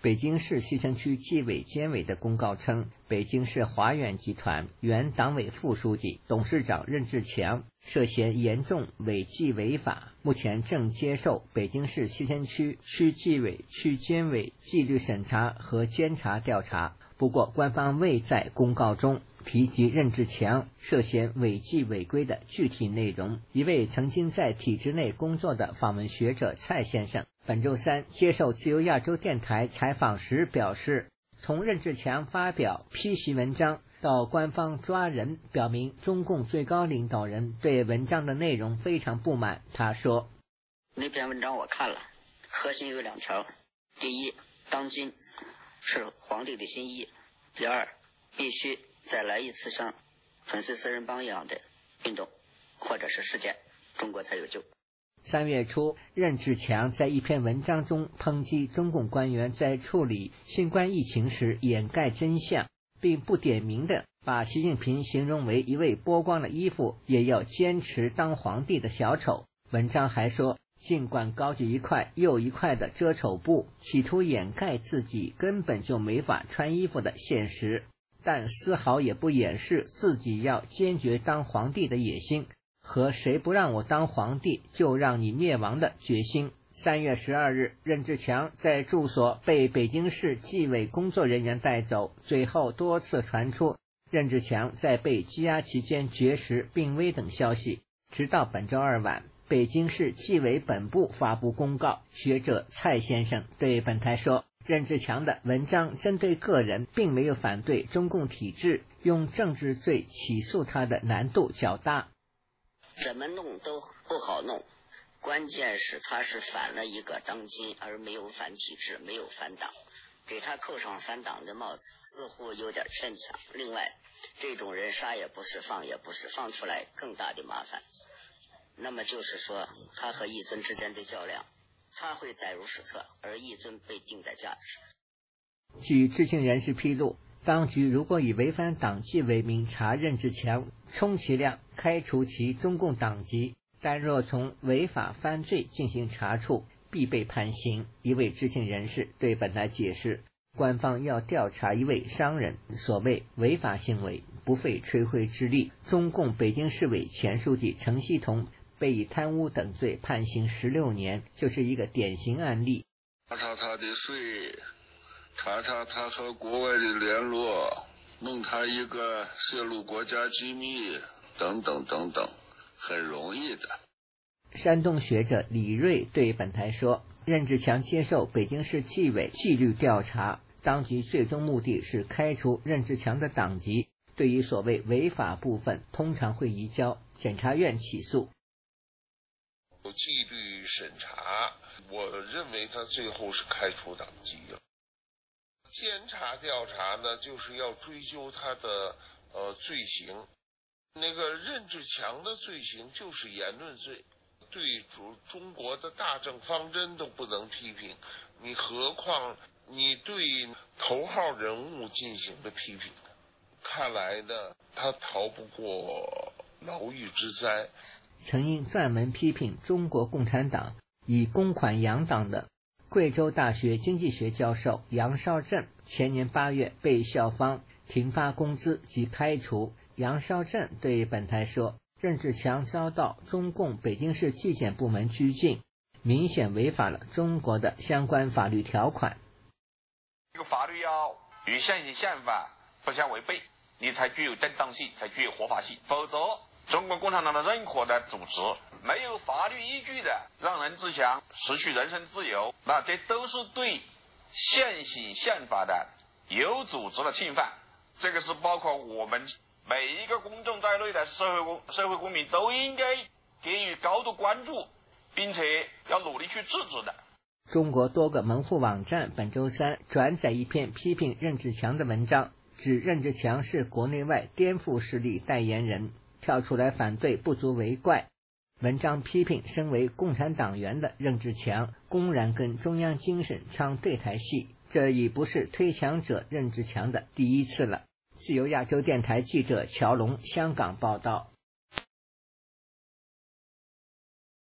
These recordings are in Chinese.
北京市西城区纪委监委的公告称，北京市华远集团原党委副书记、董事长任志强涉嫌严重违纪违法，目前正接受北京市西城区区纪委、区监委纪律审查和监察调查。不过，官方未在公告中提及任志强涉嫌违纪违规的具体内容。一位曾经在体制内工作的访问学者蔡先生本周三接受自由亚洲电台采访时表示，从任志强发表批习文章到官方抓人，表明中共最高领导人对文章的内容非常不满。他说， 那篇文章我看了，核心有2条：第一，当今是皇帝的心意；第二，必须再来一次像粉碎四人帮一样的运动或者是事件，中国才有救。 3月初，任志强在一篇文章中抨击中共官员在处理新冠疫情时掩盖真相，并不点名的把习近平形容为一位剥光了衣服也要坚持当皇帝的小丑。文章还说，尽管高举一块又一块的遮丑布，企图掩盖自己根本就没法穿衣服的现实，但丝毫也不掩饰自己要坚决当皇帝的野心和谁不让我当皇帝就让你灭亡的决心。3月12日，任志强在住所被北京市纪委工作人员带走，随后多次传出任志强在被羁押期间绝食病危等消息，直到本周二晚，北京市纪委本部发布公告。学者蔡先生对本台说，任志强的文章针对个人，并没有反对中共体制，用政治罪起诉他的难度较大。 怎么弄都不好弄，关键是他是反了一个当今，而没有反体制，没有反党，给他扣上反党的帽子似乎有点牵强。另外，这种人杀也不是，放也不是，放出来更大的麻烦。那么就是说，他和一尊之间的较量，他会载入史册，而一尊被钉在架子上。 据知情人士披露，当局如果以违反党纪为名查任志强，充其量开除其中共党籍，但若从违法犯罪进行查处，必被判刑。一位知情人士对本台解释，官方要调查一位商人，所谓违法行为不费吹灰之力。中共北京市委前书记程锡同被以贪污等罪判刑16年，就是一个典型案例。 查他的税，查他和国外的联络，弄他一个泄露国家机密等等等等，很容易的。 山东学者李瑞对本台说，任志强接受北京市纪委纪律调查，当局最终目的是开除任志强的党籍，对于所谓违法部分通常会移交检察院起诉。 纪律审查，我认为他最后是开除党籍了。监察调查呢，就是要追究他的罪行。那个任志强的罪行就是言论罪，对中国的大政方针都不能批评，你何况你对头号人物进行的批评？看来呢，他逃不过牢狱之灾。 曾因专门批评中国共产党以公款养党的贵州大学经济学教授杨绍镇，前年8月被校方停发工资及开除。杨绍镇对本台说，任志强遭到中共北京市纪检部门拘禁，明显违反了中国的相关法律条款。 这个法律要与现行宪法不相违背，你才具有正当性，才具有合法性，否则中国共产党的任何的组织没有法律依据的让任志强失去人身自由，那这都是对现行宪法的有组织的侵犯。这个是包括我们每一个公众在内的社会公民都应该给予高度关注，并且要努力去制止的。 中国多个门户网站本周三转载一篇批评任志强的文章，指任志强是国内外颠覆势力代言人，跳出来反对不足为怪。文章批评身为共产党员的任志强公然跟中央精神唱对台戏，这已不是推强者任志强的第一次了。自由亚洲电台记者乔龙香港报道。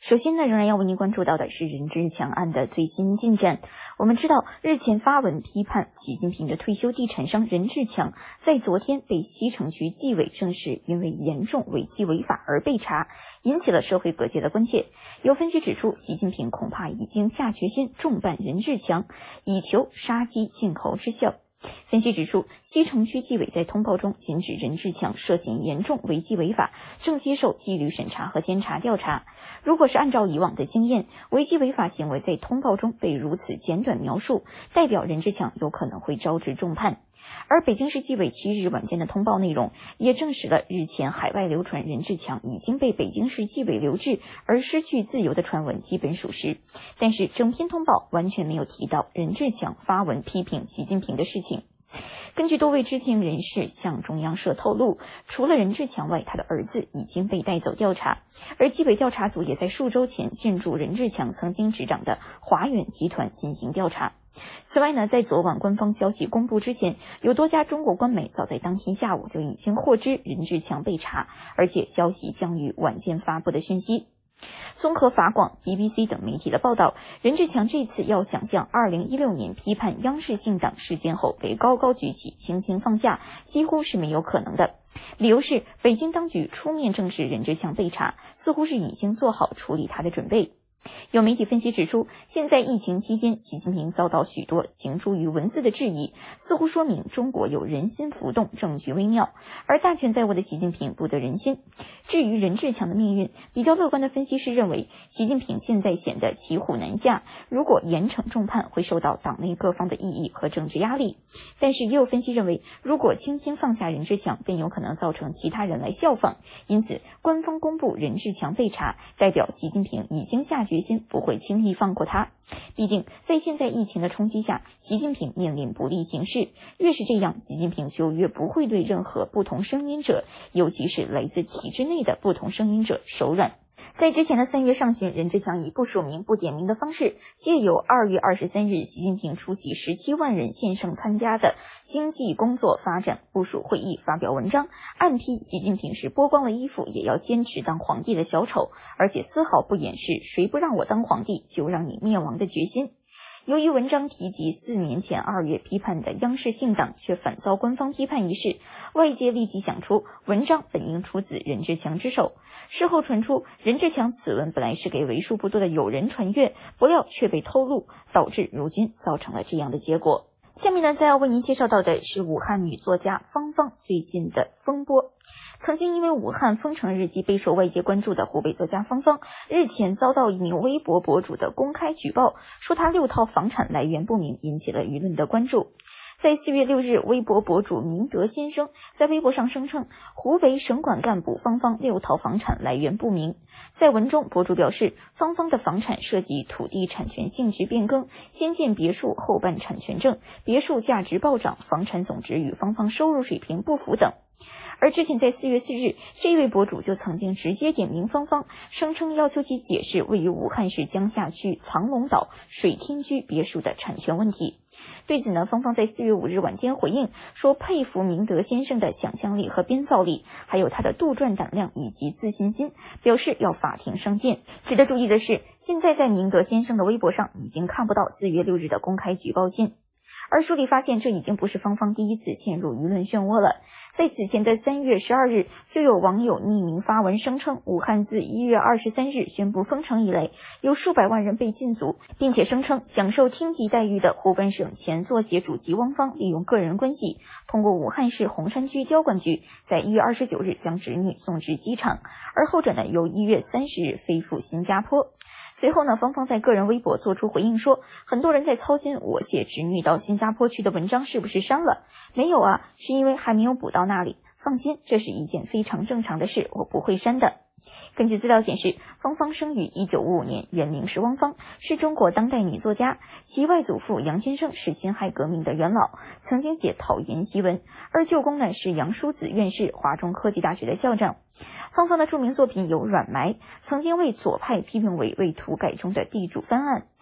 首先呢，仍然要为您关注到的是任志强案的最新进展。我们知道，日前发文批判习近平的退休地产商任志强，在昨天被西城区纪委正式因为严重违纪违法而被查，引起了社会各界的关切。有分析指出，习近平恐怕已经下决心重办任志强，以求杀鸡儆猴之效。分析指出，西城区纪委在通报中仅指任志强涉嫌严重违纪违法，正接受纪律审查和监察调查。如果是按照以往的经验，违纪违法行为在通报中被如此简短描述，代表任志强有可能会招致重判。而北京市纪委7日晚间的通报内容也证实了日前海外流传任志强已经被北京市纪委留置而失去自由的传闻基本属实，但是整篇通报完全没有提到任志强发文批评习近平的事情。根据多位知情人士向中央社透露，除了任志强外，他的儿子已经被带走调查，而纪委调查组也在数周前进驻任志强曾经执掌的华远集团进行调查。此外呢，在昨晚官方消息公布之前，有多家中国官媒早在当天下午就已经获知任志强被查，而且消息将于晚间发布的讯息。综合法广、BBC 等媒体的报道，任志强这次要想象2016年批判央视信党事件后被高高举起、轻轻放下，几乎是没有可能的。理由是北京当局出面证实任志强被查，似乎是已经做好处理他的准备。有媒体分析指出，现在疫情期间，习近平遭到许多行诸于文字的质疑，似乎说明中国有人心浮动，政局微妙，而大权在握的习近平不得人心。至于任志强的命运，比较乐观的分析师认为，习近平现在显得骑虎难下，如果严惩重判，会受到党内各方的异议和政治压力。但是也有分析认为，如果轻轻放下任志强，便有可能造成其他人来效仿，因此官方公布任志强被查，代表习近平已经下决心不会轻易放过他。毕竟在现在疫情的冲击下，习近平面临不利形势，越是这样，习近平就越不会对任何不同声音者，尤其是来自体制内的不同声音者手软。在之前的3月上旬，任志强以不署名不点名的方式，借由2月23日习近平出席17万人线上参加的经济工作发展部署会议发表文章，暗批习近平是剥光了衣服也要坚持当皇帝的小丑，而且丝毫不掩饰谁不让我当皇帝就让你灭亡的决心。由于文章提及4年前2月批判的央视信党却反遭官方批判一事，外界立即想出文章本应出自任志强之手。事后传出任志强此文本来是给为数不多的友人传阅，不料却被透露，导致如今造成了这样的结果。下面呢，再要为您介绍到的是武汉女作家芳芳最近的风波。曾经因为武汉封城日记备受外界关注的湖北作家芳芳，日前遭到一名微博博主的公开举报，说她6套房产来源不明，引起了舆论的关注。在4月6日，微博博主明德先生在微博上声称，湖北省管干部芳芳6套房产来源不明。在文中，博主表示，芳芳的房产涉及土地产权性质变更、先建别墅后办产权证、别墅价值暴涨、房产总值与芳芳收入水平不符等。而之前在4月4日，这位博主就曾经直接点名芳芳，声称要求其解释位于武汉市江夏区藏龙岛水天居别墅的产权问题。对此呢，芳芳在4月5日晚间回应说，佩服明德先生的想象力和编造力，还有他的杜撰胆量以及自信心，表示要法庭上见。值得注意的是，现在在明德先生的微博上已经看不到4月6日的公开举报信。而书里发现，这已经不是芳芳第一次陷入舆论漩涡了。在此前的3月12日，就有网友匿名发文声称，武汉自1月23日宣布封城以来，有数百万人被禁足，并且声称享受厅级待遇的湖本省前作协主席汪芳利用个人关系，通过武汉市洪山区交管局，在1月29日将侄女送至机场，而后者呢，由1月30日飞赴新加坡。随后呢，芳芳在个人微博做出回应说，很多人在操心我写侄女到新加坡去的文章是不是删了，没有啊，是因为还没有补到那里，放心，这是一件非常正常的事，我不会删的。根据资料显示，芳芳生于1955年，原名是汪芳，是中国当代女作家，其外祖父杨先生是辛亥革命的元老，曾经写讨袁檄文，而舅公呢是杨叔子院士，华中科技大学的校长。芳芳的著名作品有《软埋》，曾经为左派批评为为土改中的地主翻案。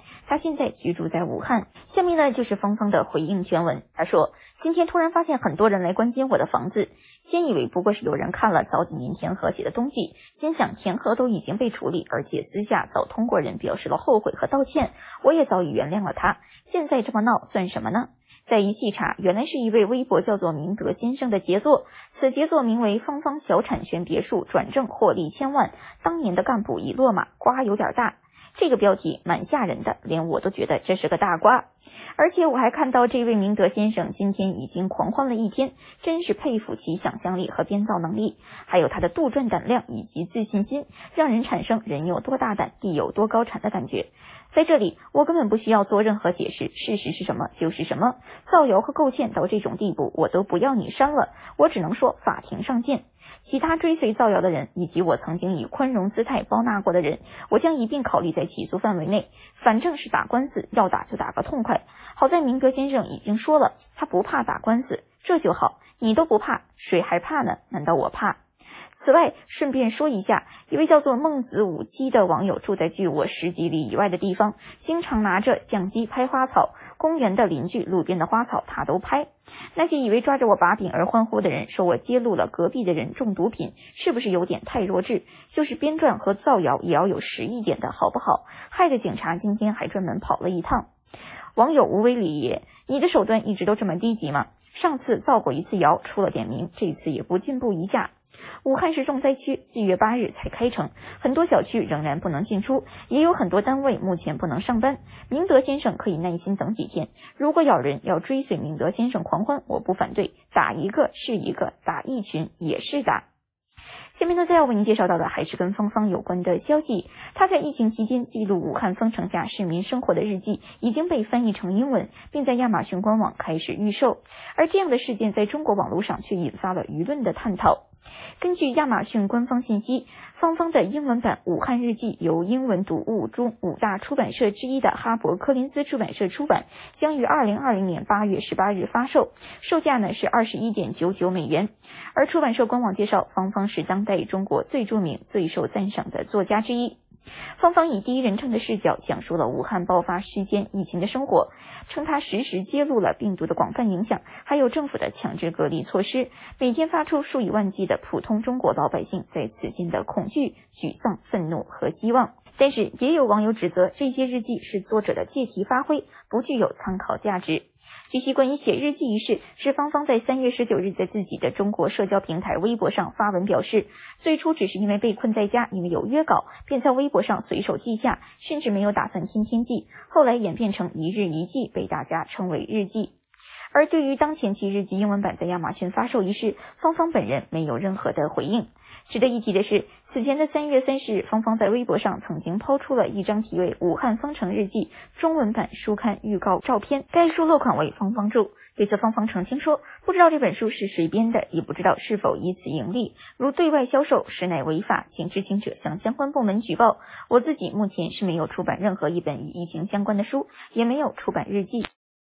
他现在居住在武汉。下面呢就是芳芳的回应全文。他说，今天突然发现很多人来关心我的房子，先以为不过是有人看了早几年田和写的东西，心想田和都已经被处理，而且私下早通过人表示了后悔和道歉，我也早已原谅了他，现在这么闹算什么呢？再一细查，原来是一位微博叫做明德先生的杰作，此杰作名为芳芳小产权别墅转正获利千万，当年的干部已落马，瓜有点大。这个标题蛮吓人的，连我都觉得这是个大瓜。而且我还看到这位明德先生今天已经狂欢了一天，真是佩服其想象力和编造能力，还有他的杜撰胆量以及自信心，让人产生人有多大胆，地有多高产的感觉。在这里我根本不需要做任何解释，事实是什么就是什么，造谣和构陷到这种地步，我都不要你删了，我只能说法庭上见。其他追随造谣的人以及我曾经以宽容姿态包纳过的人，我将一并考虑在起诉范围内，反正是打官司，要打就打个痛快。好在明德先生已经说了，他不怕打官司，这就好，你都不怕，谁还怕呢？难道我怕？此外，顺便说一下，一位叫做孟子57的网友住在距我10几里以外的地方，经常拿着相机拍花草，公园的邻居、路边的花草他都拍。那些以为抓着我把柄而欢呼的人，说我揭露了隔壁的人中毒品，是不是有点太弱智？就是编撰和造谣也要有实一点的好不好？害得警察今天还专门跑了一趟。网友无为理也，你的手段一直都这么低级吗？上次造过一次谣，出了点名，这次也不进步一下。武汉市重灾区4月8日才开城，很多小区仍然不能进出，也有很多单位目前不能上班。明德先生可以耐心等几天，如果有人要追随明德先生狂欢，我不反对，打一个是一个，打一群也是打。下面呢，再要为您介绍到的还是跟芳芳有关的消息。她在疫情期间记录武汉封城下市民生活的日记已经被翻译成英文，并在亚马逊官网开始预售。而这样的事件在中国网络上却引发了舆论的探讨。根据亚马逊官方信息，芳芳的英文版《武汉日记》由英文读物中5大出版社之一的哈伯柯林斯出版社出版，将于2020年8月18日发售，售价呢是21.99美元。而出版社官网介绍，芳芳是当代中国最著名、最受赞赏的作家之一。芳芳以第一人称的视角讲述了武汉爆发期间疫情的生活，称她实时揭露了病毒的广泛影响，还有政府的强制隔离措施，每天发出数以万计的普通中国老百姓在此间的恐惧、沮丧、愤怒和希望。但是也有网友指责这些日记是作者的借题发挥，不具有参考价值。据悉，关于写日记一事，是芳芳在3月19日在自己的中国社交平台微博上发文表示，最初只是因为被困在家，因为有约稿，便在微博上随手记下，甚至没有打算天天记，后来演变成一日一记，被大家称为日记。而对于当前其日记英文版在亚马逊发售一事，芳芳本人没有任何的回应。值得一提的是，此前的3月30日，芳芳在微博上曾经抛出了一张题为《武汉封城日记》中文版书刊预告照片，该书落款为芳芳著。对此，芳芳澄清说，不知道这本书是谁编的，也不知道是否以此盈利，如对外销售实乃违法，请知情者向相关部门举报。我自己目前是没有出版任何一本与疫情相关的书，也没有出版日记。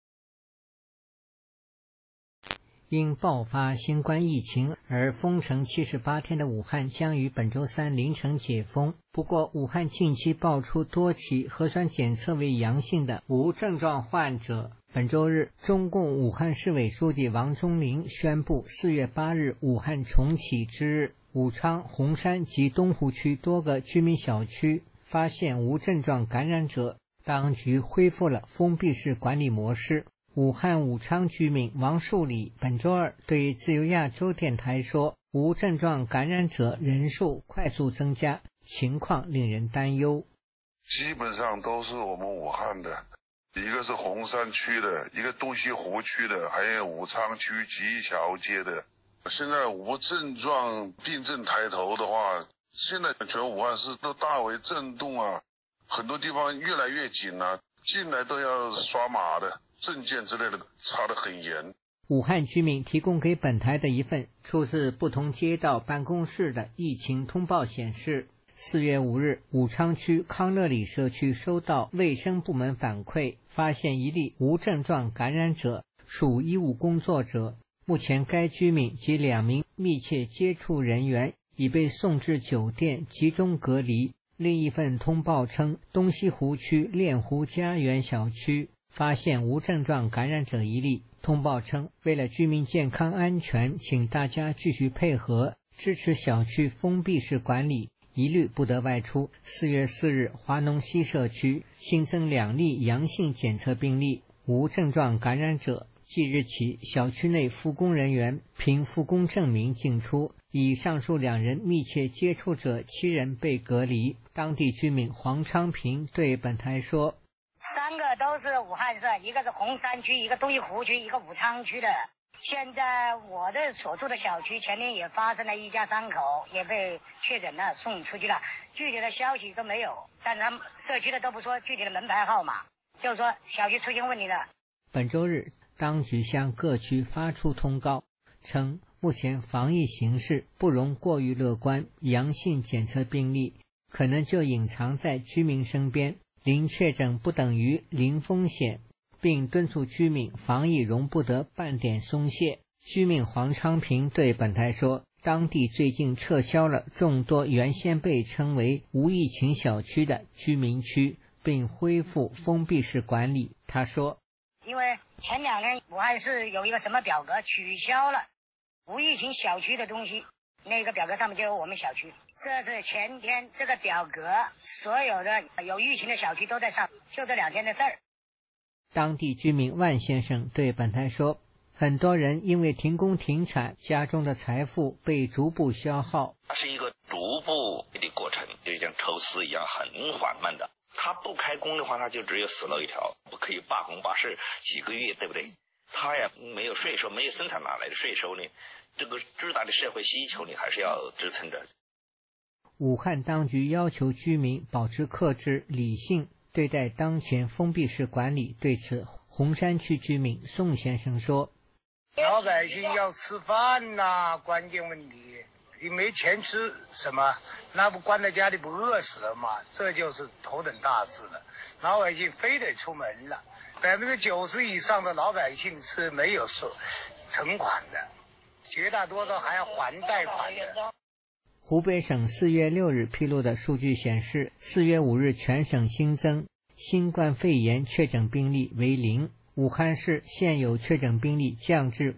因爆发新冠疫情而封城78天的武汉将于本周3凌晨解封。不过，武汉近期爆出多起核酸检测为阳性的无症状患者。本周日，中共武汉市委书记王忠林宣布4月8日武汉重启之日，武昌、洪山及东湖区多个居民小区发现无症状感染者，当局恢复了封闭式管理模式。武汉武昌居民王树礼本周二对自由亚洲电台说，无症状感染者人数快速增加，情况令人担忧。 基本上都是我们武汉的，一个是洪山区的，一个东西湖区的，还有武昌区吉桥街的。现在无症状病症抬头的话，现在全武汉市都大为震动啊，很多地方越来越紧了，进来都要刷码的，证件之类的查得很严。 武汉居民提供给本台的一份出自不同街道办公室的疫情通报显示，4月5日，武昌区康乐里社区收到卫生部门反馈，发现一例无症状感染者，属医务工作者。目前该居民及2名密切接触人员已被送至酒店集中隔离， 另一份通报称，东西湖区练湖家园小区发现无症状感染者1例。通报称，为了居民健康安全，请大家继续配合，支持小区封闭式管理，一律不得外出。4月4日，华农西社区新增2例阳性检测病例，无症状感染者。即日起，小区内复工人员凭复工证明进出，以上述2人密切接触者7人被隔离。当地居民黄昌平对本台说 ，3个都是武汉市，一个是洪山区，一个东西湖区，一个武昌区的。现在我的所住的小区前天也发生了一家3口也被确诊了，送出去了，具体的消息都没有，但是他们社区的都不说具体的门牌号码，就是说小区出现问题了。 本周日，当局向各区发出通告，称目前防疫形势不容过于乐观，阳性检测病例可能就隐藏在居民身边，零确诊不等于零风险，并敦促居民防疫容不得半点松懈。居民黄昌平对本台说，当地最近撤销了众多原先被称为无疫情小区的居民区，并恢复封闭式管理。他说， 因为前2天武汉市有一个什么表格取消了无疫情小区的东西，那个表格上面就有我们小区。这是前天这个表格所有的有疫情的小区都在上，就这2天的事儿。 当地居民万先生对本台说，很多人因为停工停产，家中的财富被逐步消耗。 它是一个逐步的过程，就像抽丝一样，很缓慢的。他不开工的话，他就只有死路一条，不可以罢工罢市几个月，对不对？他呀没有税收，没有生产哪来的税收呢？这个巨大的社会需求你还是要支撑着。 武汉当局要求居民保持克制、理性对待当前封闭式管理。对此，洪山区居民宋先生说， 老百姓要吃饭呐，关键问题，你没钱吃什么？那不关在家里不饿死了吗？这就是头等大事了。老百姓非得出门了，90%以上的老百姓是没有存款的，绝大多数还要还贷款的。 湖北省4月6日披露的数据显示，4月5日全省新增新冠肺炎确诊病例为0，武汉市现有确诊病例降至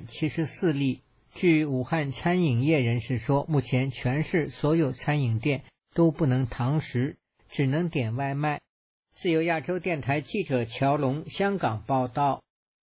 574例。据武汉餐饮业人士说，目前全市所有餐饮店都不能堂食，只能点外卖。自由亚洲电台记者乔龙香港报道。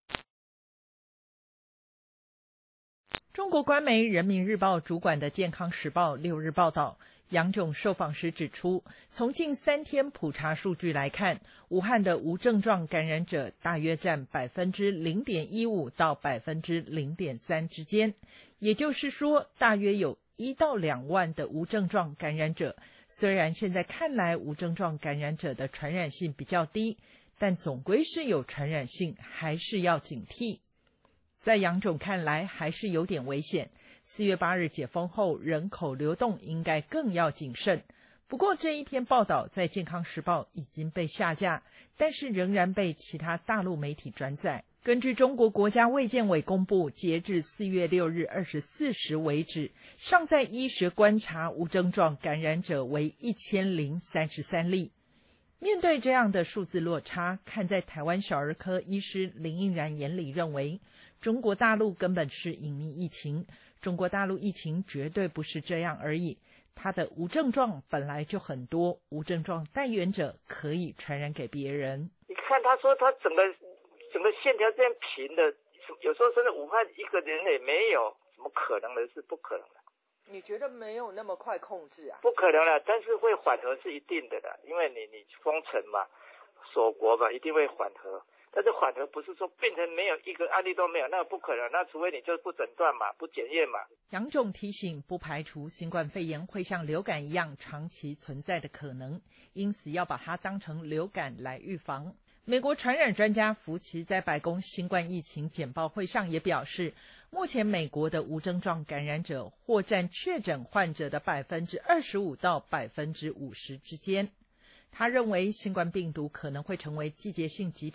中国官媒人民日报主管的健康时报6日报道，杨炯受访时指出，从近3天普查数据来看，武汉的无症状感染者大约占 0.15% 到 0.3% 之间，也就是说，大约有1到2万的无症状感染者。虽然现在看来无症状感染者的传染性比较低，但总归是有传染性，还是要警惕。在杨炯看来还是有点危险，4月8日解封后人口流动应该更要谨慎。不过这一篇报道在健康时报已经被下架，但是仍然被其他大陆媒体转载。根据中国国家卫健委公布，截至4月6日24时为止，尚在医学观察无症状感染者为1033例。面对这样的数字落差，看在台湾小儿科医师林应然眼里认为，中国大陆根本是隐匿疫情，中国大陆疫情绝对不是这样而已。他的无症状本来就很多，无症状带源者可以传染给别人。 你看他说他整个线条这样平的，有时候甚至武汉一个人也没有，怎么可能的？是不可能的。 你觉得没有那么快控制啊？ 不可能的，但是会缓和是一定的因为你封城嘛，锁国嘛，一定会缓和。但是缓和不是说变成没有一个案例都没有，那不可能，那除非你就不诊断嘛，不检验嘛。 杨炯提醒，不排除新冠肺炎会像流感一样长期存在的可能，因此要把它当成流感来预防。美国传染专家福奇在白宫新冠疫情简报会上也表示，目前美国的无症状感染者或占确诊患者的 25% 到 50% 之间。他认为新冠病毒可能会成为季节性疾病，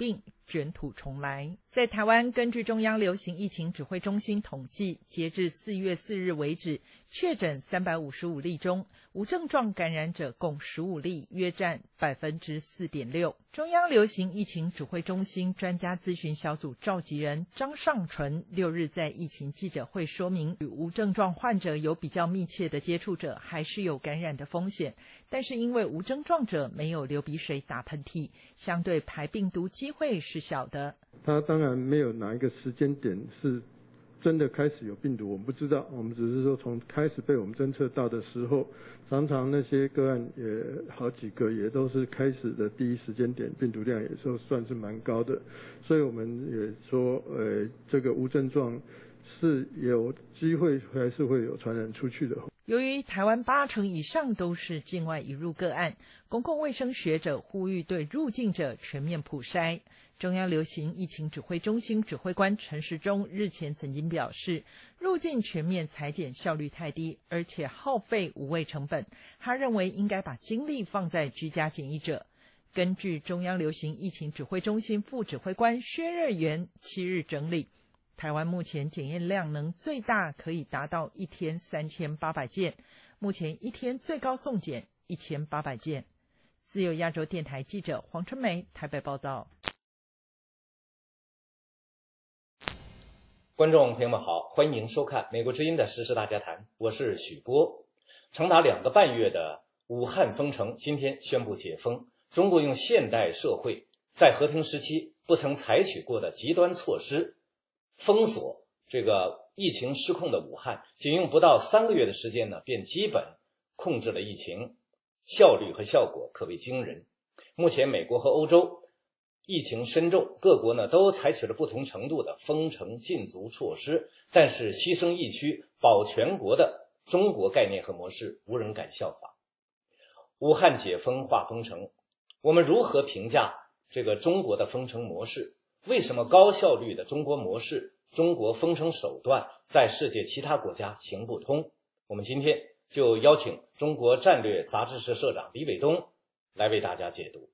卷土重来。在台湾，根据中央流行疫情指挥中心统计，截至4月4日为止，确诊355例中，无症状感染者共15例，约占 4.6%。中央流行疫情指挥中心专家咨询小组召集人张尚纯6日在疫情记者会说明，与无症状患者有比较密切的接触者还是有感染的风险，但是因为无症状者没有流鼻水、打喷嚏，相对排病毒机会是小的。 他当然没有哪一个时间点是真的开始有病毒，我们不知道，我们只是说从开始被我们侦测到的时候，常常那些个案也好几个也都是开始的第一时间点，病毒量也就算是蛮高的，所以我们也说，这个无症状是有机会还是会有传染出去的。 由于台湾80%以上都是境外移入个案，公共卫生学者呼吁对入境者全面普筛。中央流行疫情指挥中心指挥官陈时中日前曾经表示，入境全面采检效率太低，而且耗费无谓成本。他认为应该把精力放在居家检疫者。根据中央流行疫情指挥中心副指挥官薛瑞元7日整理，台湾目前检验量能最大可以达到1天3800件，目前1天最高送检1800件。自由亚洲电台记者黄春梅台北报道。 观众朋友们好，欢迎收看美国之音的时事大家谈，我是许波。长达2个半月的武汉封城今天宣布解封，中国用现代社会在和平时期不曾采取过的极端措施封锁这个疫情失控的武汉，仅用不到3个月的时间呢，便基本控制了疫情，效率和效果可谓惊人。目前美国和欧洲疫情深重，各国呢都采取了不同程度的封城禁足措施，但是牺牲疫区保全国的中国概念和模式无人敢效仿。武汉解封化封城，我们如何评价这个中国的封城模式？为什么高效率的中国模式、中国封城手段在世界其他国家行不通？我们今天就邀请中国战略杂志社社长李伟东来为大家解读。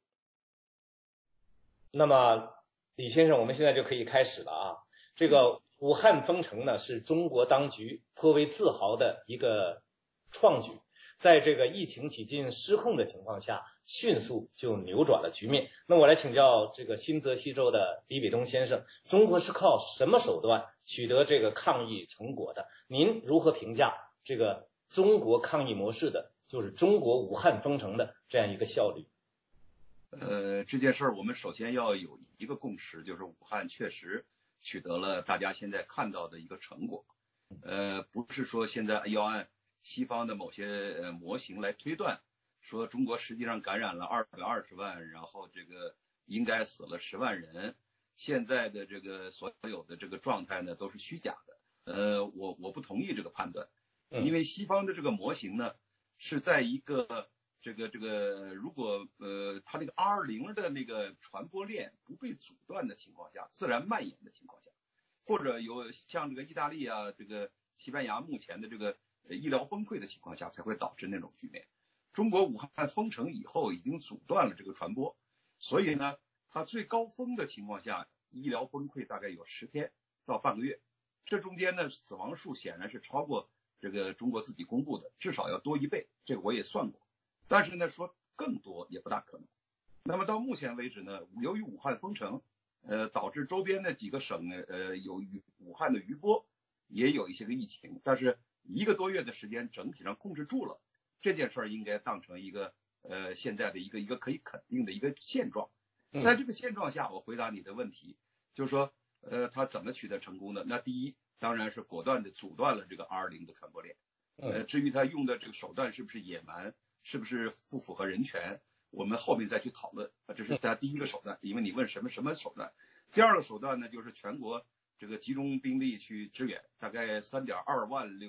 那么李先生，我们现在就可以开始了啊。这个武汉封城呢，是中国当局颇为自豪的一个创举，在这个疫情几近失控的情况下，迅速就扭转了局面。那我来请教这个新泽西州的李伟东先生，中国是靠什么手段取得这个抗疫成果的？您如何评价这个中国抗疫模式的，就是中国武汉封城的这样一个效率？ 这件事儿我们首先要有一个共识，就是武汉确实取得了大家现在看到的一个成果。不是说现在要按西方的某些模型来推断，说中国实际上感染了220万，然后这个应该死了10万人。现在的这个所有的这个状态呢都是虚假的。我不同意这个判断，因为西方的这个模型呢是在一个如果它那个 R0 的那个传播链不被阻断的情况下，自然蔓延的情况下，或者有像这个意大利啊、这个西班牙目前的这个医疗崩溃的情况下，才会导致那种局面。中国武汉封城以后已经阻断了这个传播，所以呢，它最高峰的情况下，医疗崩溃大概有10天到半个月，这中间呢，死亡数显然是超过这个中国自己公布的，至少要多1倍，这个我也算过。但是呢，说更多也不大可能。那么到目前为止呢，由于武汉封城，导致周边的几个省有武汉的余波，也有一些个疫情，但是1个多月的时间整体上控制住了，这件事儿应该当成一个现在的一个可以肯定的一个现状。在这个现状下，我回答你的问题，就是说他怎么取得成功的？那第一，当然是果断的阻断了这个 R0 的传播链。至于他用的这个手段是不是野蛮，是不是不符合人权，我们后面再去讨论。这是他第一个手段，因为你问什么手段。第二个手段呢，就是全国这个集中兵力去支援，大概3.26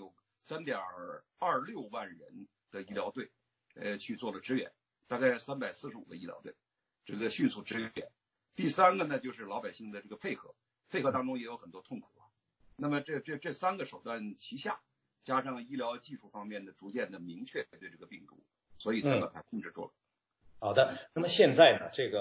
万人的医疗队，去做了支援，大概345个医疗队，这个迅速支援。第三个呢，就是老百姓的这个配合当中也有很多痛苦啊。那么这3个手段齐下，加上医疗技术方面的逐渐的明确对这个病毒，所以才把它控制住了。 好的，那么现在呢，这个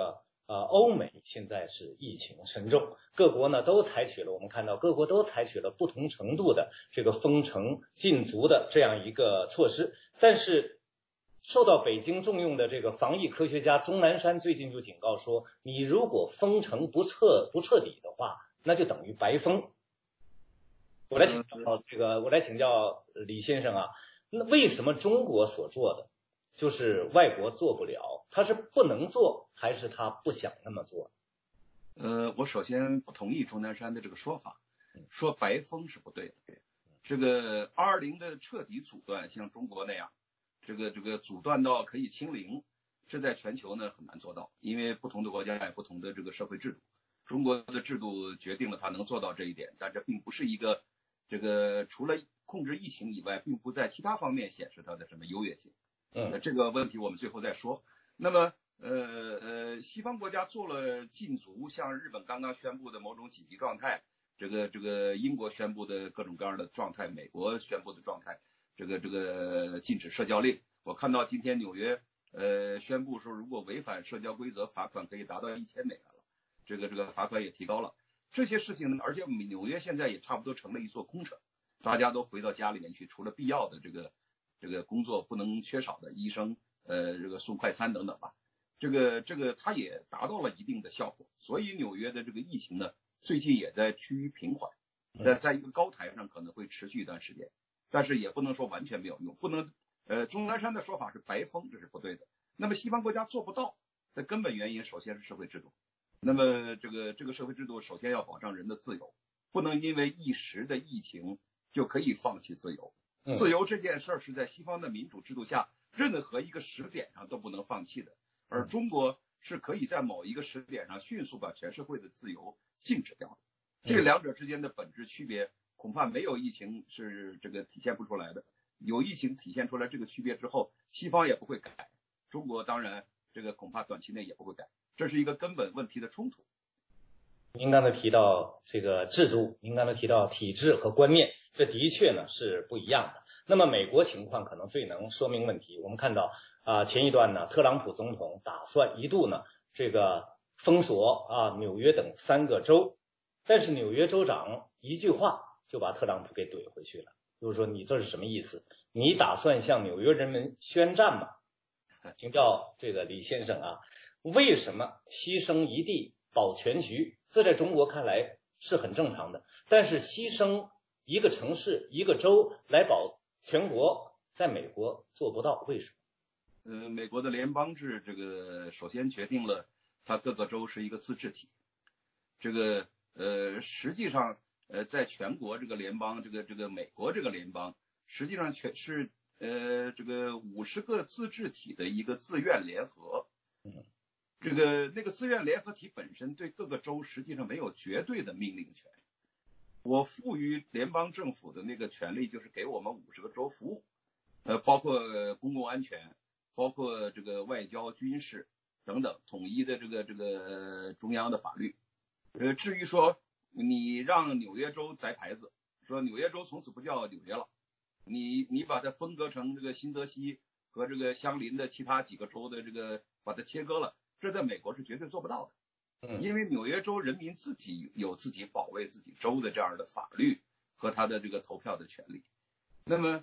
欧美现在是疫情深重，各国呢都采取了，我们看到各国都采取了不同程度的这个封城禁足的这样一个措施，但是受到北京重用的这个防疫科学家钟南山最近就警告说，你如果封城不彻底的话，那就等于白封。我来请教李先生啊，那为什么中国所做的就是外国做不了？他是不能做，还是他不想那么做？ 我首先不同意钟南山的这个说法，说白封是不对的。这个220的彻底阻断，像中国那样，这个阻断到可以清零，这在全球呢很难做到，因为不同的国家有不同的这个社会制度。中国的制度决定了它能做到这一点，但这并不是一个这个除了控制疫情以外，并不在其他方面显示它的什么优越性。这个问题我们最后再说。那么西方国家做了禁足，像日本刚刚宣布的某种紧急状态，这个英国宣布的各种各样的状态，美国宣布的状态，这个禁止社交令。我看到今天纽约宣布说，如果违反社交规则，罚款可以达到$1000了，这个罚款也提高了。这些事情呢，而且纽约现在也差不多成了一座空城，大家都回到家里面去，除了必要的这个工作不能缺少的医生，这个送快餐等等吧，这个它也达到了一定的效果。所以纽约的这个疫情呢，最近也在趋于平缓，在一个高台上可能会持续一段时间，但是也不能说完全没有用，不能钟南山的说法是白封，这是不对的。那么西方国家做不到的根本原因，首先是社会制度。那么这个社会制度首先要保障人的自由，不能因为一时的疫情就可以放弃自由。自由这件事儿是在西方的民主制度下任何一个时点上都不能放弃的，而中国是可以在某一个时点上迅速把全社会的自由禁止掉的。这两者之间的本质区别，恐怕没有疫情是这个体现不出来的。有疫情体现出来这个区别之后，西方也不会改，中国当然这个恐怕短期内也不会改，这是一个根本问题的冲突。 您刚才提到这个制度，您刚才提到体制和观念，这的确呢是不一样的。那么美国情况可能最能说明问题。我们看到前一段呢，特朗普总统打算一度呢这个封锁纽约等3个州，但是纽约州长一句话就把特朗普给怼回去了，就是说你这是什么意思？你打算向纽约人民宣战吗？请教这个李先生啊，为什么牺牲一地保全局？这在中国看来是很正常的，但是牺牲一个城市一个州来保全国，在美国做不到，为什么？ 美国的联邦制这个首先决定了它各个州是一个自治体，这个实际上在全国这个联邦这个美国这个联邦实际上是这个50个自治体的一个自愿联合。那个自愿联合体本身对各个州实际上没有绝对的命令权。我赋予联邦政府的那个权利就是给我们50个州服务，包括公共安全，包括这个外交、军事等等，统一的这个中央的法律。至于说你让纽约州摘牌子，说纽约州从此不叫纽约了，你把它分割成这个新泽西和这个相邻的其他几个州的这个把它切割了，这在美国是绝对做不到的。因为纽约州人民自己有自己保卫自己州的这样的法律和他的这个投票的权利。那么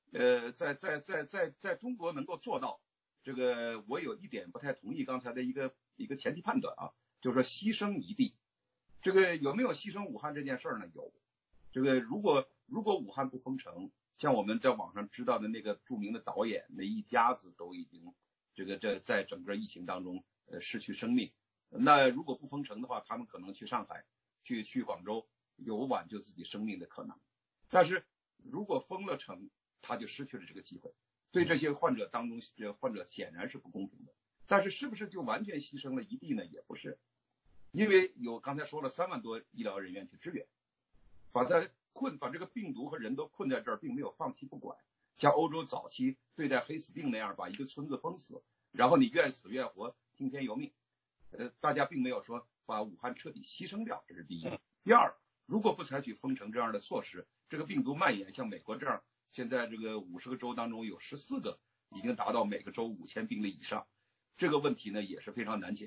在中国能够做到这个，我有一点不太同意刚才的一个前提判断啊，就是说牺牲一地。这个有没有牺牲武汉这件事儿呢？有。这个如果武汉不封城，像我们在网上知道的那个著名的导演，那一家子都已经这在整个疫情当中失去生命。那如果不封城的话，他们可能去上海、去广州，有挽救自己生命的可能。但是如果封了城，他就失去了这个机会。对这些患者当中，患者显然是不公平的。但是是不是就完全牺牲了一地呢？也不是，因为有刚才说了3万多医疗人员去支援，把这个病毒和人都困在这儿，并没有放弃不管。像欧洲早期对待黑死病那样，把一个村子封死，然后你愿死愿活，听天由命。大家并没有说把武汉彻底牺牲掉，这是第一。第二，如果不采取封城这样的措施，这个病毒蔓延，像美国这样，现在这个50个州当中有14个已经达到每个州5000病例以上，这个问题呢也是非常难解决的。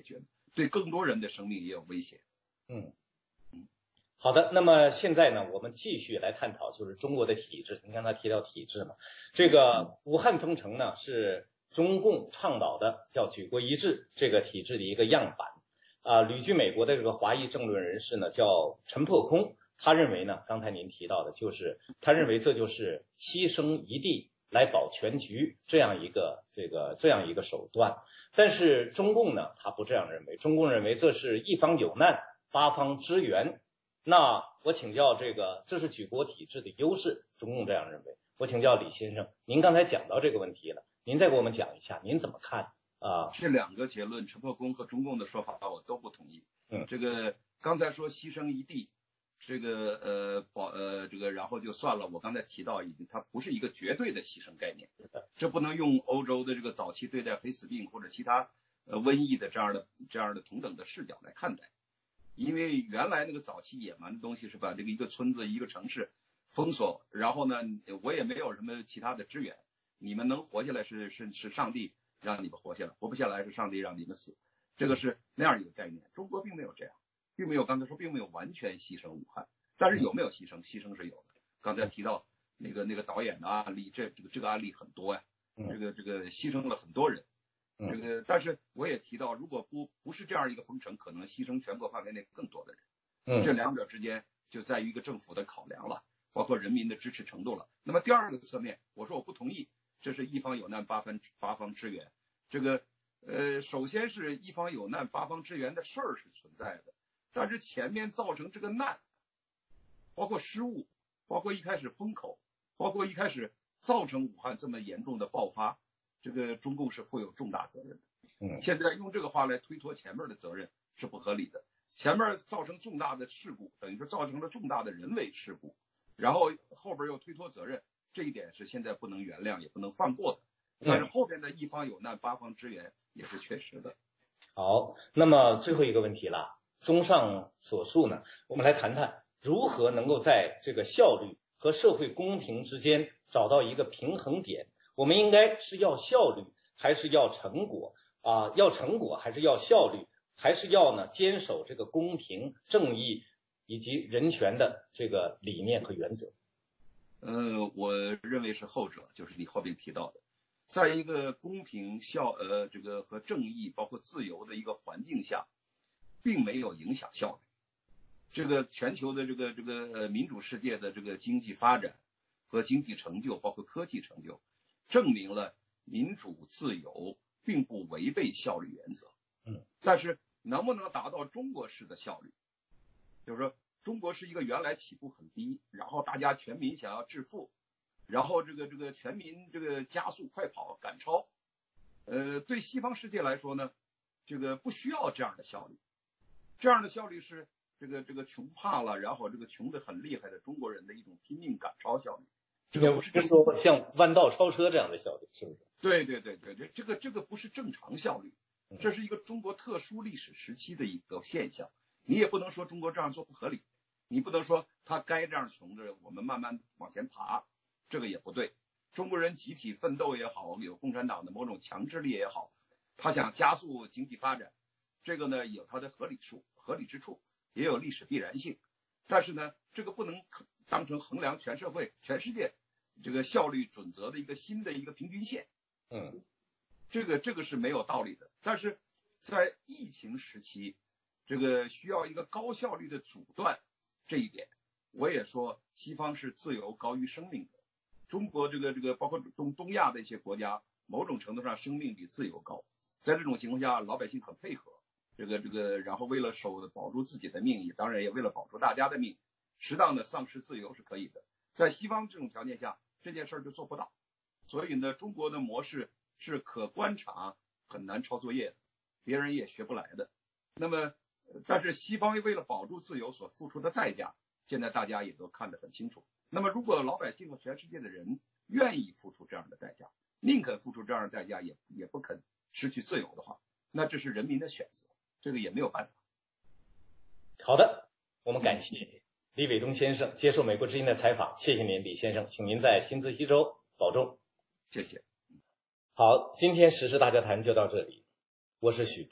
对更多人的生命也有威胁。 好的，那么现在呢，我们继续来探讨就是中国的体制。您刚才提到体制嘛，这个武汉封城呢是中共倡导的叫举国一致这个体制的一个样板旅居美国的这个华裔政论人士呢叫陈破空，他认为呢，刚才您提到的就是他认为这就是牺牲一地来保全局这样一个手段。但是中共呢，他不这样认为，中共认为这是一方有难八方支援。那我请教这是举国体制的优势，中共这样认为。我请教李先生，您刚才讲到这个问题了，您再给我们讲一下，您怎么看这两个结论，陈破空和中共的说法我都不同意。这个刚才说牺牲一地，这个然后就算了。我刚才提到它不是一个绝对的牺牲概念，这不能用欧洲的这个早期对待黑死病或者其他瘟疫的这样的同等的视角来看待。因为原来那个早期野蛮的东西是把这个一个村子一个城市封锁，然后呢我也没有什么其他的支援，你们能活下来是上帝让你们活下来，活不下来是上帝让你们死，这个是那样一个概念。中国并没有这样，并没有刚才说并没有完全牺牲武汉，但是有没有牺牲？牺牲是有的。刚才提到那个导演的案例，这个案例很多呀，这个牺牲了很多人。但是我也提到，如果不是这样一个封城，可能牺牲全国范围内更多的人。这两者之间就在于一个政府的考量了，包括人民的支持程度了。那么第二个侧面，我说我不同意，这是一方有难八方支援。这个首先是一方有难八方支援的事儿是存在的，但是前面造成这个难，包括失误，包括一开始封口，包括一开始造成武汉这么严重的爆发，这个中共是负有重大责任的。现在用这个话来推脱前面的责任是不合理的。前面造成重大的事故，等于说造成了重大的人为事故，然后后边又推脱责任，这一点是现在不能原谅也不能放过的。但是后边的一方有难八方支援也是确实的。 好，那么最后一个问题了，综上所述呢，我们来谈谈如何能够在这个效率和社会公平之间找到一个平衡点。我们应该是要效率还是要成果要成果还是要效率，还是要呢坚守这个公平正义以及人权的这个理念和原则？ 我认为是后者，就是你后面提到的，在一个公平这个和正义包括自由的一个环境下，并没有影响效率。这个全球的这个民主世界的这个经济发展和经济成就，包括科技成就，证明了民主自由并不违背效率原则。但是能不能达到中国式的效率，就是说中国是一个原来起步很低，然后大家全民想要致富，然后这个全民这个加速快跑赶超，对西方世界来说呢，这个不需要这样的效率。这样的效率是这个穷怕了，然后这个穷得很厉害的中国人的一种拼命赶超效率。这个不是说像弯道超车这样的效率，是不是？ 对，这个不是正常效率，这是一个中国特殊历史时期的一个现象。你也不能说中国这样做不合理，你不能说他该这样穷着我们慢慢往前爬，这个也不对。中国人集体奋斗也好，有共产党的某种强制力也好，他想加速经济发展，这个呢有它的合理之处，也有历史必然性。但是呢，这个不能当成衡量全社会全世界这个效率准则的一个新的一个平均线。这个是没有道理的。但是在疫情时期，这个需要一个高效率的阻断，这一点我也说西方是自由高于生命的。中国这个包括东亚的一些国家，某种程度上生命比自由高。在这种情况下，老百姓很配合，然后为了保住自己的命，当然也为了保住大家的命，适当的丧失自由是可以的。在西方这种条件下，这件事就做不到。所以呢，中国的模式是可观察，很难抄作业的，别人也学不来的。那么但是西方为了保住自由所付出的代价，现在大家也都看得很清楚。那么如果老百姓和全世界的人愿意付出这样的代价，宁肯付出这样的代价也不肯失去自由的话，那这是人民的选择，这个也没有办法。 好的，我们感谢李伟东先生接受美国之音的采访，谢谢您，李先生，请您在新泽西州保重。 谢谢。 好，今天时事大家谈就到这里，我是许波。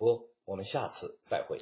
我们下次再会。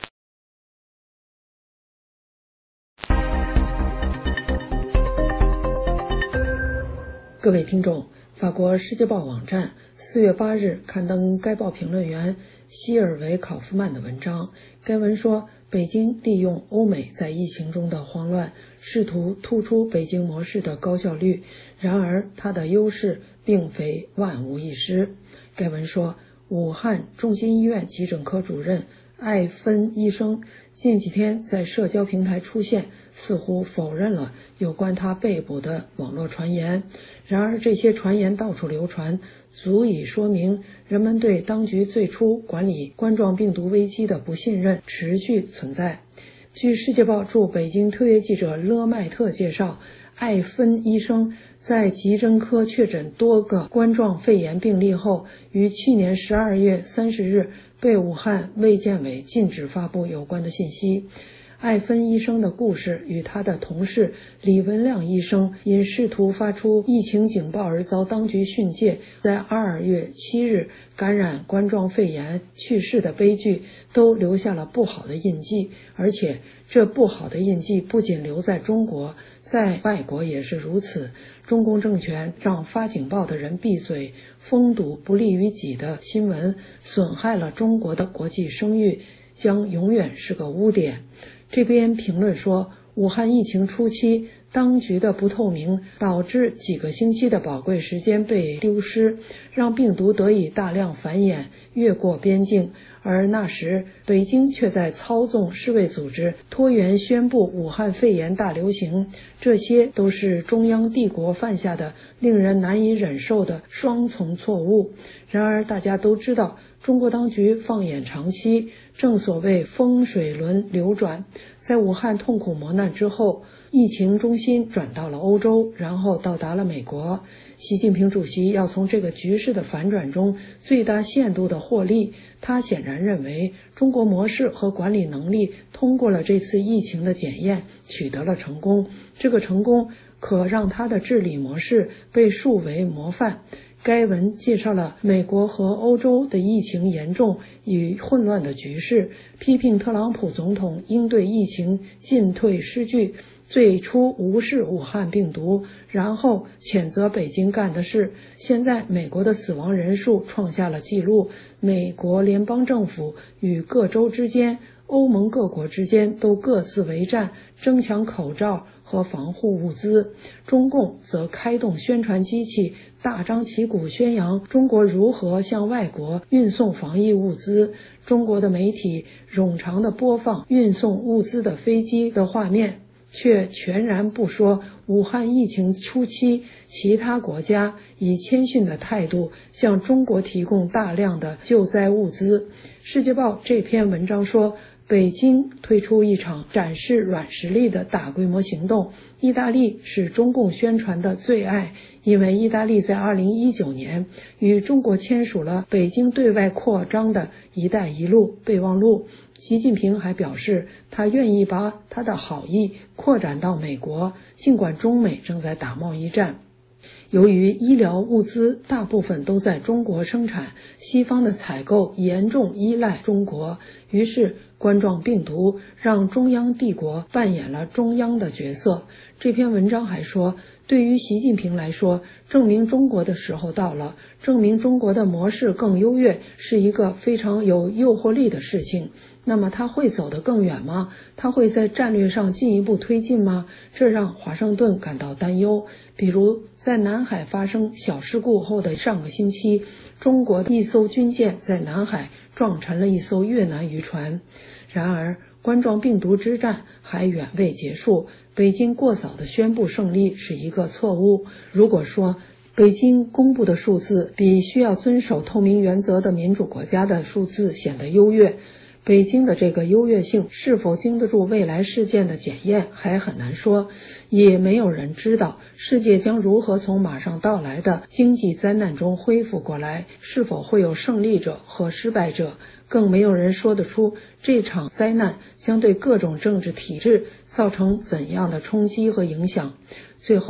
各位听众，法国《世界报》网站4月8日刊登该报评论员希尔维考夫曼的文章。该文说，北京利用欧美在疫情中的慌乱，试图突出北京模式的高效率，然而它的优势并非万无一失。该文说，武汉中心医院急诊科主任艾芬医生近几天在社交平台出现，似乎否认了有关他被捕的网络传言。然而这些传言到处流传，足以说明人们对当局最初管理冠状病毒危机的不信任持续存在。据《世界报》驻北京特约记者勒麦特介绍，艾芬医生在急诊科确诊多个冠状肺炎病例后，于去年12月30日被武汉卫健委禁止发布有关的信息。艾芬医生的故事与他的同事李文亮医生因试图发出疫情警报而遭当局训诫，在2月7日感染冠状肺炎去世的悲剧都留下了不好的印记，而且这不好的印记不仅留在中国，在外国也是如此。中共政权让发警报的人闭嘴，封堵不利于己的新闻，损害了中国的国际声誉，将永远是个污点。这边评论说，武汉疫情初期当局的不透明导致几个星期的宝贵时间被丢失，让病毒得以大量繁衍越过边境，而那时北京却在操纵世卫组织拖延宣布武汉肺炎大流行。这些都是中央帝国犯下的令人难以忍受的双重错误。然而大家都知道，中国当局放眼长期，正所谓风水轮流转，在武汉痛苦磨难之后，疫情中心转到了欧洲，然后到达了美国。习近平主席要从这个局势的反转中最大限度的获利，他显然认为中国模式和管理能力通过了这次疫情的检验，取得了成功。这个成功可让他的治理模式被树为模范。该文介绍了美国和欧洲的疫情严重与混乱的局势，批评特朗普总统应对疫情进退失据，最初无视武汉病毒，然后谴责北京干的事。现在美国的死亡人数创下了纪录，美国联邦政府与各州之间、欧盟各国之间都各自为战，争抢口罩和防护物资。中共则开动宣传机器，大张旗鼓宣扬中国如何向外国运送防疫物资。中国的媒体冗长地播放运送物资的飞机的画面，却全然不说武汉疫情初期其他国家以谦逊的态度向中国提供大量的救灾物资。世界报这篇文章说，北京推出一场展示软实力的大规模行动。意大利是中共宣传的最爱，因为意大利在2019年与中国签署了北京对外扩张的一带一路备忘录。习近平还表示，他愿意把他的好意扩展到美国，尽管中美正在打贸易战。由于医疗物资大部分都在中国生产，西方的采购严重依赖中国，于是冠状病毒让中央帝国扮演了中央的角色。这篇文章还说，对于习近平来说，证明中国的时候到了，证明中国的模式更优越是一个非常有诱惑力的事情。那么他会走得更远吗？他会在战略上进一步推进吗？这让华盛顿感到担忧。比如在南海发生小事故后的上个星期，中国一艘军舰在南海撞沉了一艘越南渔船。然而冠状病毒之战还远未结束，北京过早的宣布胜利是一个错误。如果说北京公布的数字比需要遵守透明原则的民主国家的数字显得优越，北京的这个优越性是否经得住未来事件的检验还很难说，也没有人知道世界将如何从马上到来的经济灾难中恢复过来，是否会有胜利者和失败者，更没有人说得出这场灾难将对各种政治体制造成怎样的冲击和影响。最后，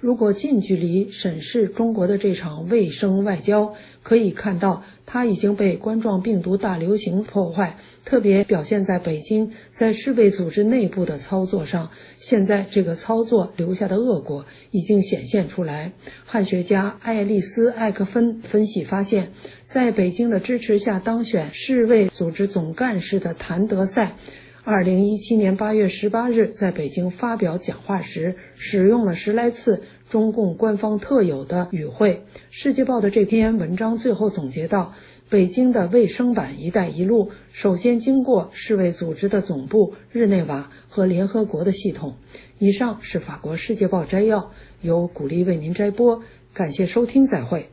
如果近距离审视中国的这场卫生外交，可以看到它已经被冠状病毒大流行破坏，特别表现在北京在世卫组织内部的操作上。现在这个操作留下的恶果已经显现出来。汉学家爱丽丝·艾克芬分析发现，在北京的支持下当选世卫组织总干事的谭德赛2017年8月18日在北京发表讲话时，使用了10来次中共官方特有的语汇。世界报的这篇文章最后总结到，北京的卫生版一带一路首先经过世卫组织的总部日内瓦和联合国的系统。以上是法国世界报摘要，由古丽为您摘播，感谢收听，再会。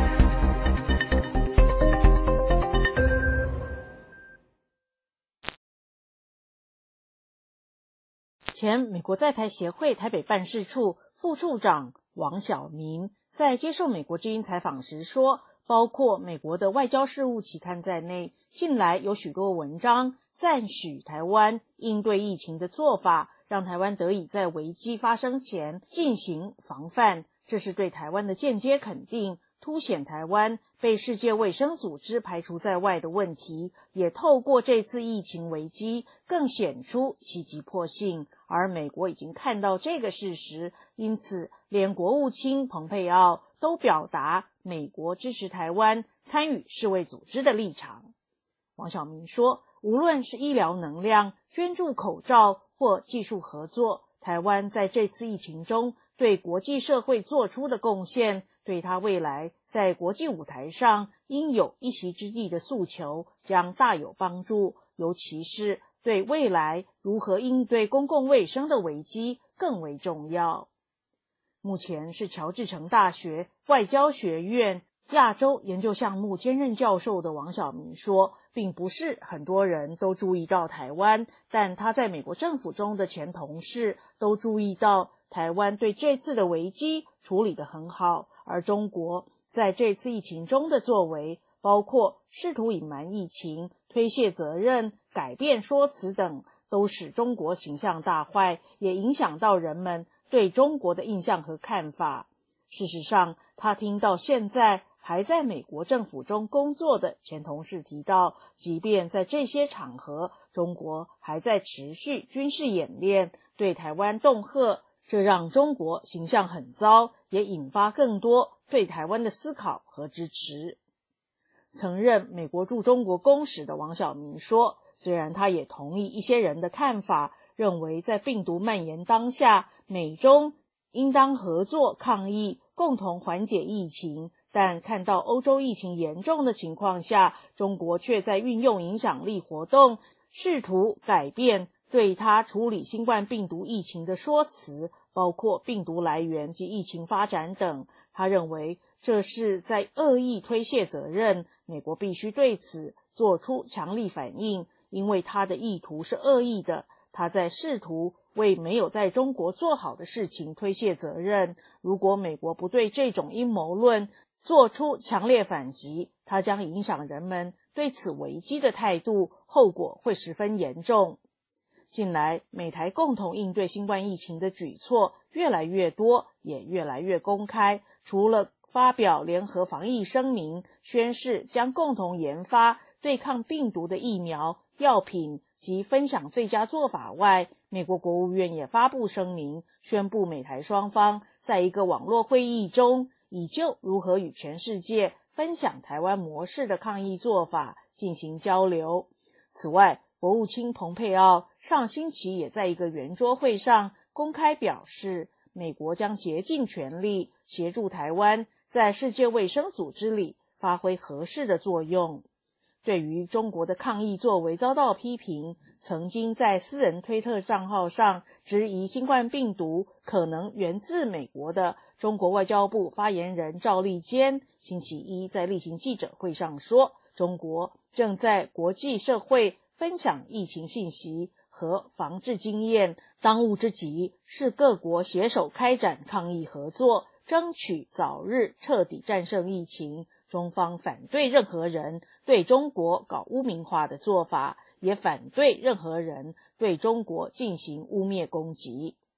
前美国在台协会台北办事处副处长王晓明在接受美国之音采访时说，包括美国的外交事务期刊在内，近来有许多文章赞许台湾应对疫情的做法，让台湾得以在危机发生前进行防范，这是对台湾的间接肯定，凸显台湾被世界卫生组织排除在外的问题，也透过这次疫情危机更显出其急迫性。而美国已经看到这个事实，因此连国务卿蓬佩奥都表达美国支持台湾参与世卫组织的立场。王晓明说，无论是医疗能量、捐助口罩或技术合作，台湾在这次疫情中对国际社会做出的贡献，对他未来在国际舞台上应有一席之地的诉求将大有帮助，尤其是对未来如何应对公共卫生的危机更为重要。目前是乔治城大学外交学院亚洲研究项目兼任教授的王晓明说，并不是很多人都注意到台湾，但他在美国政府中的前同事都注意到台湾对这次的危机处理得很好，而中国在这次疫情中的作为，包括试图隐瞒疫情、推卸责任、改变说辞等，都使中国形象大坏，也影响到人们对中国的印象和看法。事实上，他听到现在还在美国政府中工作的前同事提到，即便在这些场合，中国还在持续军事演练，对台湾恫吓，这让中国形象很糟，也引发更多对台湾的思考和支持。曾任美国驻中国公使的王晓明说，虽然他也同意一些人的看法，认为在病毒蔓延当下，美中应当合作抗疫，共同缓解疫情，但看到欧洲疫情严重的情况下，中国却在运用影响力活动，试图改变对他处理新冠病毒疫情的说辞，包括病毒来源及疫情发展等。他认为这是在恶意推卸责任，美国必须对此做出强力反应，因为他的意图是恶意的，他在试图为没有在中国做好的事情推卸责任。如果美国不对这种阴谋论做出强烈反击，它将影响人们对此危机的态度，后果会十分严重。近来，美台共同应对新冠疫情的举措越来越多，也越来越公开。除了发表联合防疫声明，宣示将共同研发对抗病毒的疫苗、药品及分享最佳做法外，美国国务院也发布声明，宣布美台双方在一个网络会议中，已就如何与全世界分享台湾模式的抗疫做法进行交流。此外，国务卿蓬佩奥上星期也在一个圆桌会上公开表示，美国将竭尽全力协助台湾在世界卫生组织里发挥合适的作用。对于中国的抗疫作为遭到批评，曾经在私人推特账号上质疑新冠病毒可能源自美国的中国外交部发言人赵立坚，星期一在例行记者会上说，中国正在国际社会分享疫情信息和防治经验，当务之急是各国携手开展抗疫合作，争取早日彻底战胜疫情。中方反对任何人对中国搞污名化的做法，也反对任何人对中国进行污蔑攻击。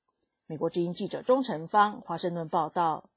美国之音记者钟成芳华盛顿报道。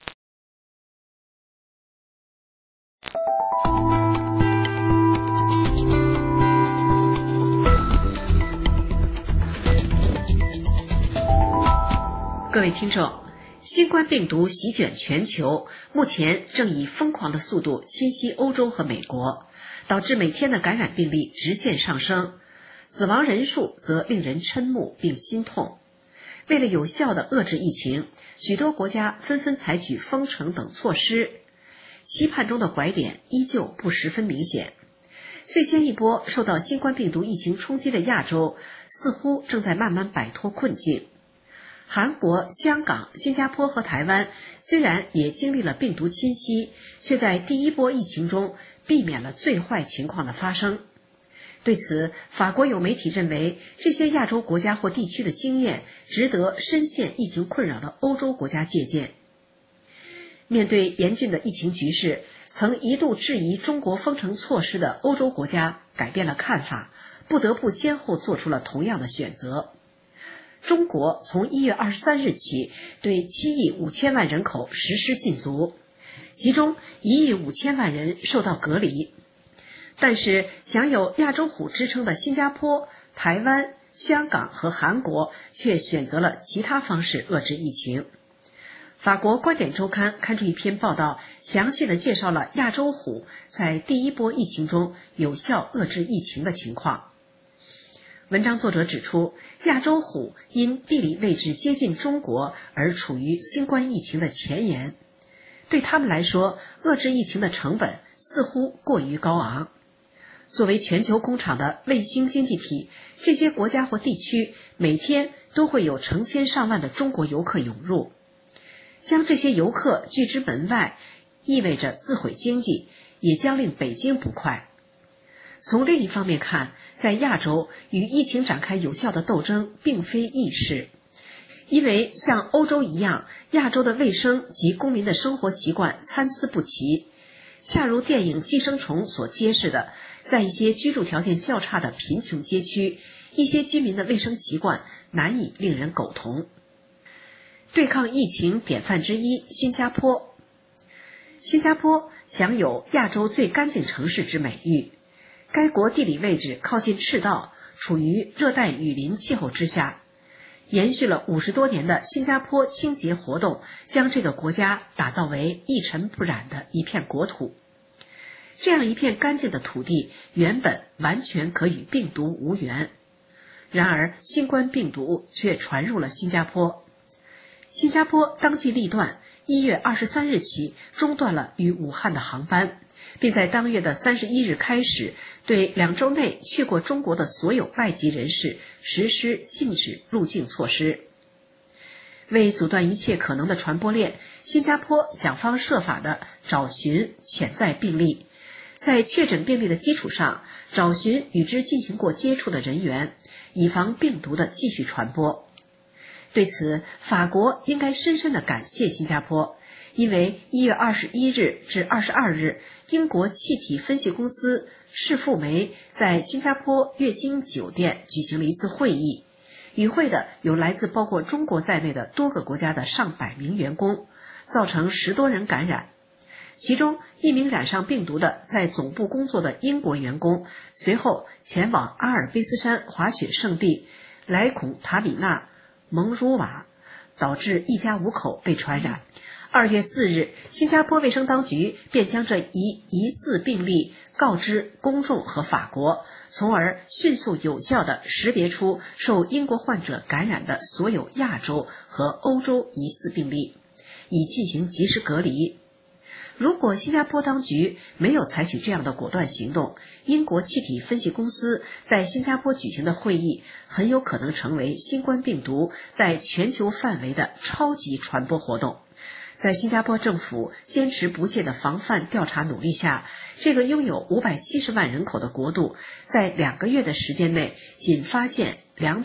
各位听众，新冠病毒席卷全球，目前正以疯狂的速度侵袭欧洲和美国，导致每天的感染病例直线上升，死亡人数则令人瞠目并心痛。为了有效地遏制疫情，许多国家纷纷采取封城等措施，期盼中的拐点依旧不十分明显。最先一波受到新冠病毒疫情冲击的亚洲，似乎正在慢慢摆脱困境。韩国、香港、新加坡和台湾虽然也经历了病毒侵袭，却在第一波疫情中避免了最坏情况的发生。对此，法国有媒体认为，这些亚洲国家或地区的经验值得深陷疫情困扰的欧洲国家借鉴。面对严峻的疫情局势，曾一度质疑中国封城措施的欧洲国家改变了看法，不得不先后做出了同样的选择。中国从1月23日起对7亿5千万人口实施禁足，其中1亿5千万人受到隔离。但是享有亚洲虎之称的新加坡、台湾、香港和韩国却选择了其他方式遏制疫情。法国观点周刊刊出一篇报道，详细地介绍了亚洲虎在第一波疫情中有效遏制疫情的情况。文章作者指出，亚洲虎因地理位置接近中国而处于新冠疫情的前沿，对他们来说，遏制疫情的成本似乎过于高昂。作为全球工厂的卫星经济体，这些国家或地区每天都会有成千上万的中国游客涌入，将这些游客拒之门外，意味着自毁经济，也将令北京不快。从另一方面看，在亚洲与疫情展开有效的斗争并非易事，因为像欧洲一样，亚洲的卫生及公民的生活习惯参差不齐。恰如电影《寄生虫》所揭示的，在一些居住条件较差的贫穷街区，一些居民的卫生习惯难以令人苟同。对抗疫情典范之一，新加坡。新加坡享有亚洲最干净城市之美誉。该国地理位置靠近赤道，处于热带雨林气候之下。延续了50多年的新加坡清洁活动，将这个国家打造为一尘不染的一片国土。这样一片干净的土地，原本完全可与病毒无缘。然而，新冠病毒却传入了新加坡。新加坡当机立断，1月23日起中断了与武汉的航班，并在当月的31日开始，对2周内去过中国的所有外籍人士实施禁止入境措施。为阻断一切可能的传播链，新加坡想方设法地找寻潜在病例，在确诊病例的基础上，找寻与之进行过接触的人员，以防病毒的继续传播。对此，法国应该深深地感谢新加坡，因为1月21日至22日，英国气体分析公司世富媒在新加坡月经酒店举行了一次会议，与会的有来自包括中国在内的多个国家的上百名员工，造成10多人感染。其中一名染上病毒的在总部工作的英国员工，随后前往阿尔卑斯山滑雪胜地莱孔塔比纳蒙茹瓦，导致一家5口被传染。2月4日，新加坡卫生当局便将这一疑似病例告知公众和法国，从而迅速有效地识别出受英国患者感染的所有亚洲和欧洲疑似病例，以进行及时隔离。如果新加坡当局没有采取这样的果断行动，英国气体分析公司在新加坡举行的会议很有可能成为新冠病毒在全球范围的超级传播活动。在新加坡政府坚持不懈的防范调查努力下，这个拥有570万人口的国度，在2个月的时间内仅发现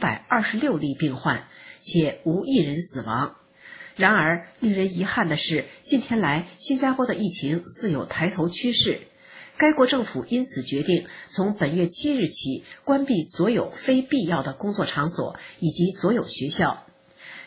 226例病患，且无一人死亡。然而，令人遗憾的是，近天来新加坡的疫情似有抬头趋势。该国政府因此决定从本月7日起关闭所有非必要的工作场所以及所有学校。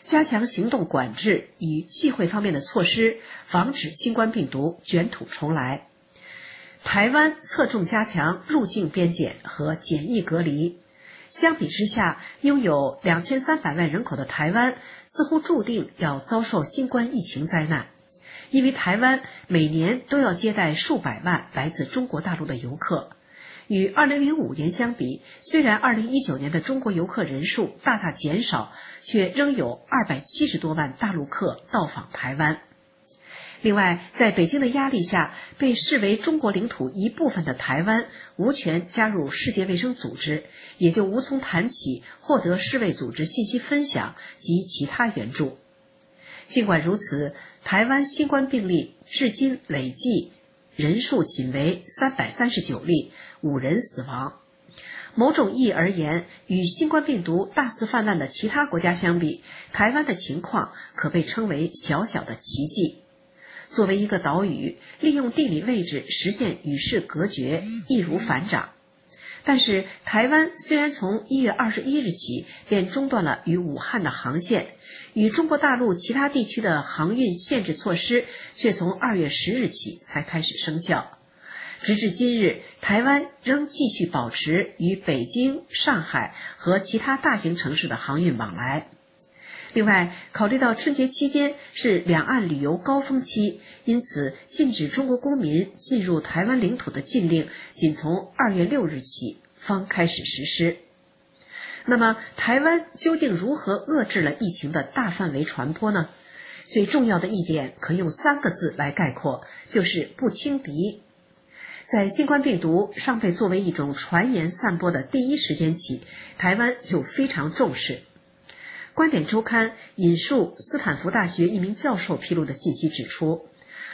加强行动管制与忌讳方面的措施，防止新冠病毒卷土重来。台湾侧重加强入境边检和检疫隔离。相比之下，拥有2300万人口的台湾似乎注定要遭受新冠疫情灾难，因为台湾每年都要接待数百万来自中国大陆的游客。与2005年相比，虽然2019年的中国游客人数大大减少，却仍有270多万大陆客到访台湾。另外，在北京的压力下，被视为中国领土一部分的台湾无权加入世界卫生组织，也就无从谈起获得世卫组织信息分享及其他援助。尽管如此，台湾新冠病例至今累计人数仅为339例，5人死亡。某种意义而言，与新冠病毒大肆泛滥的其他国家相比，台湾的情况可被称为小小的奇迹。作为一个岛屿，利用地理位置实现与世隔绝，易如反掌。但是，台湾虽然从1月21日起便中断了与武汉的航线，与中国大陆其他地区的航运限制措施却从2月10日起才开始生效。直至今日，台湾仍继续保持与北京、上海和其他大型城市的航运往来。另外，考虑到春节期间是两岸旅游高峰期，因此禁止中国公民进入台湾领土的禁令仅从2月6日起方开始实施。那么，台湾究竟如何遏制了疫情的大范围传播呢？最重要的一点可用3个字来概括，就是不轻敌。在新冠病毒尚被作为一种传言散播的第一时间起，台湾就非常重视。观点周刊引述斯坦福大学一名教授披露的信息指出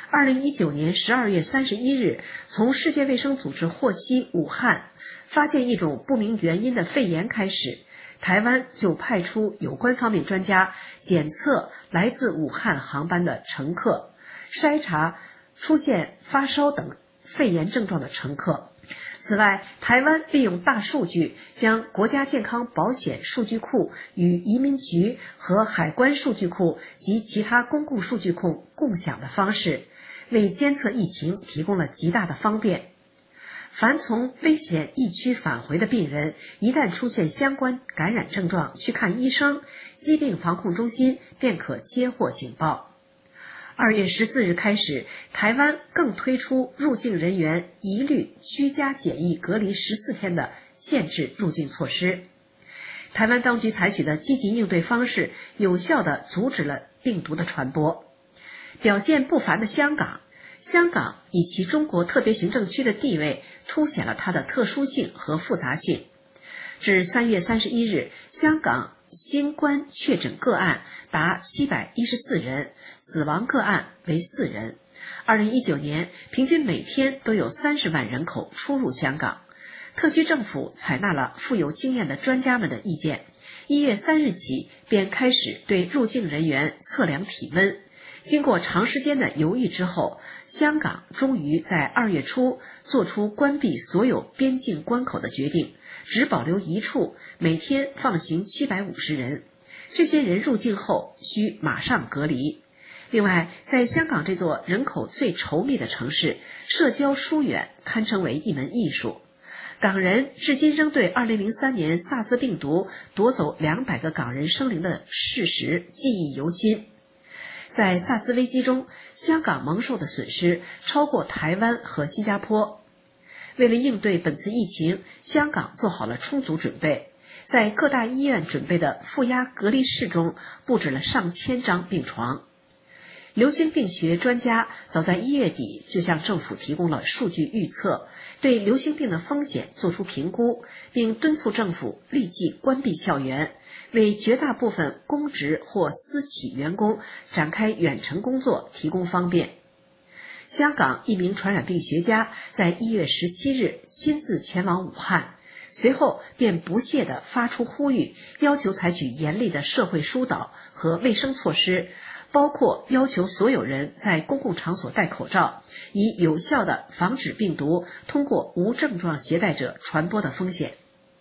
，2019年12月31日，从世界卫生组织获悉武汉发现一种不明原因的肺炎开始，台湾就派出有关方面专家检测来自武汉航班的乘客，筛查出现发烧等肺炎症状的乘客。此外，台湾利用大数据，将国家健康保险数据库与移民局和海关数据库及其他公共数据库共享的方式，为监测疫情提供了极大的方便。凡从危险疫区返回的病人，一旦出现相关感染症状，去看医生，疾病防控中心便可接获警报。2月14日开始，台湾更推出入境人员一律居家检疫隔离14天的限制入境措施。台湾当局采取的积极应对方式，有效地阻止了病毒的传播。表现不凡的香港以其中国特别行政区的地位，凸显了它的特殊性和复杂性。至3月31日，香港新冠确诊个案达714人，死亡个案为4人。2019年，平均每天都有30万人口出入香港。特区政府采纳了富有经验的专家们的意见，1月3日起便开始对入境人员测量体温。经过长时间的犹豫之后，香港终于在2月初做出关闭所有边境关口的决定，只保留一处，每天放行750人。这些人入境后需马上隔离。另外，在香港这座人口最稠密的城市，社交疏远堪称为一门艺术。港人至今仍对2003年SARS病毒夺走200个港人生灵的事实记忆犹新。在SARS危机中，香港蒙受的损失超过台湾和新加坡。为了应对本次疫情，香港做好了充足准备，在各大医院准备的负压隔离室中布置了上千张病床。流行病学专家早在1月底就向政府提供了数据预测，对流行病的风险做出评估，并敦促政府立即关闭校园，为绝大部分公职或私企员工展开远程工作提供方便。香港一名传染病学家在1月17日亲自前往武汉，随后便不懈地发出呼吁，要求采取严厉的社会疏导和卫生措施，包括要求所有人在公共场所戴口罩，以有效地防止病毒通过无症状携带者传播的风险。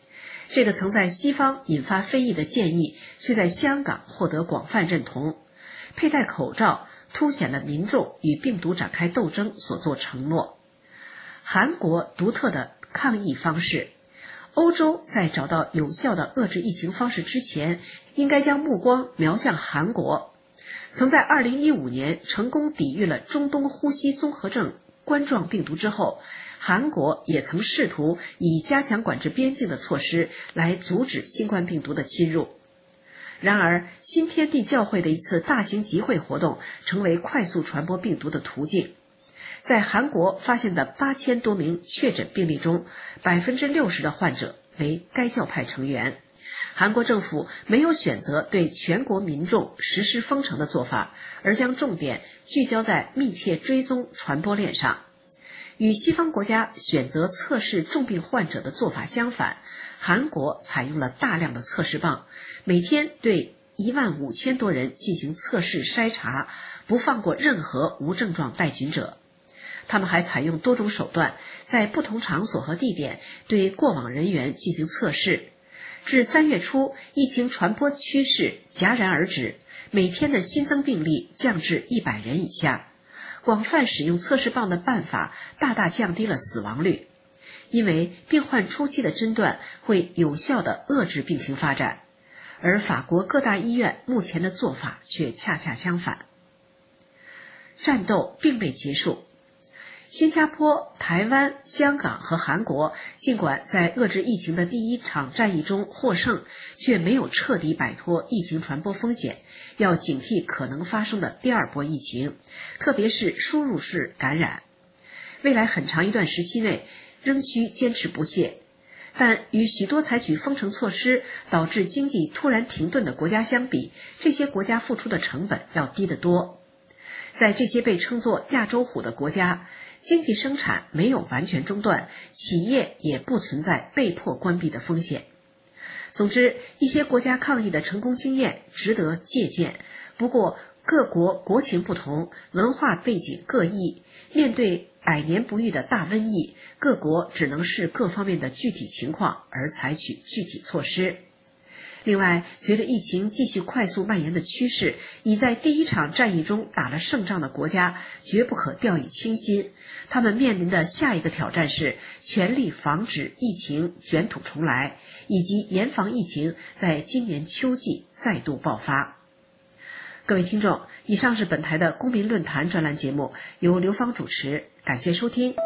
这个曾在西方引发非议的建议，却在香港获得广泛认同。佩戴口罩凸显了民众与病毒展开斗争所做承诺。韩国独特的抗疫方式，欧洲在找到有效的遏制疫情方式之前，应该将目光瞄向韩国。曾在2015年成功抵御了中东呼吸综合症冠状病毒之后，韩国也曾试图以加强管制边境的措施来阻止新冠病毒的侵入。然而，新天地教会的一次大型集会活动成为快速传播病毒的途径。在韩国发现的8000多名确诊病例中，60%的患者为该教派成员。韩国政府没有选择对全国民众实施封城的做法，而将重点聚焦在密切追踪传播链上。与西方国家选择测试重病患者的做法相反，韩国采用了大量的测试棒，每天对15000多人进行测试筛查，不放过任何无症状带菌者。他们还采用多种手段，在不同场所和地点对过往人员进行测试。至3月初，疫情传播趋势戛然而止，每天的新增病例降至100人以下。广泛使用测试棒的办法大大降低了死亡率，因为病患初期的诊断会有效地遏制病情发展。而法国各大医院目前的做法却恰恰相反。战斗并未结束。新加坡、台湾、香港和韩国尽管在遏制疫情的第一场战役中获胜，却没有彻底摆脱疫情传播风险，要警惕可能发生的第二波疫情，特别是输入式感染。未来很长一段时期内仍需坚持不懈，但与许多采取封城措施导致经济突然停顿的国家相比，这些国家付出的成本要低得多。在这些被称作亚洲虎的国家，经济生产没有完全中断，企业也不存在被迫关闭的风险。总之，一些国家抗疫的成功经验值得借鉴。不过，各国国情不同，文化背景各异，面对百年不遇的大瘟疫，各国只能视各方面的具体情况而采取具体措施。另外，随着疫情继续快速蔓延的趋势，已在第一场战役中打了胜仗的国家绝不可掉以轻心。他们面临的下一个挑战是全力防止疫情卷土重来，以及严防疫情在今年秋季再度爆发。各位听众，以上是本台的公民论坛专栏节目，由刘芳主持，感谢收听。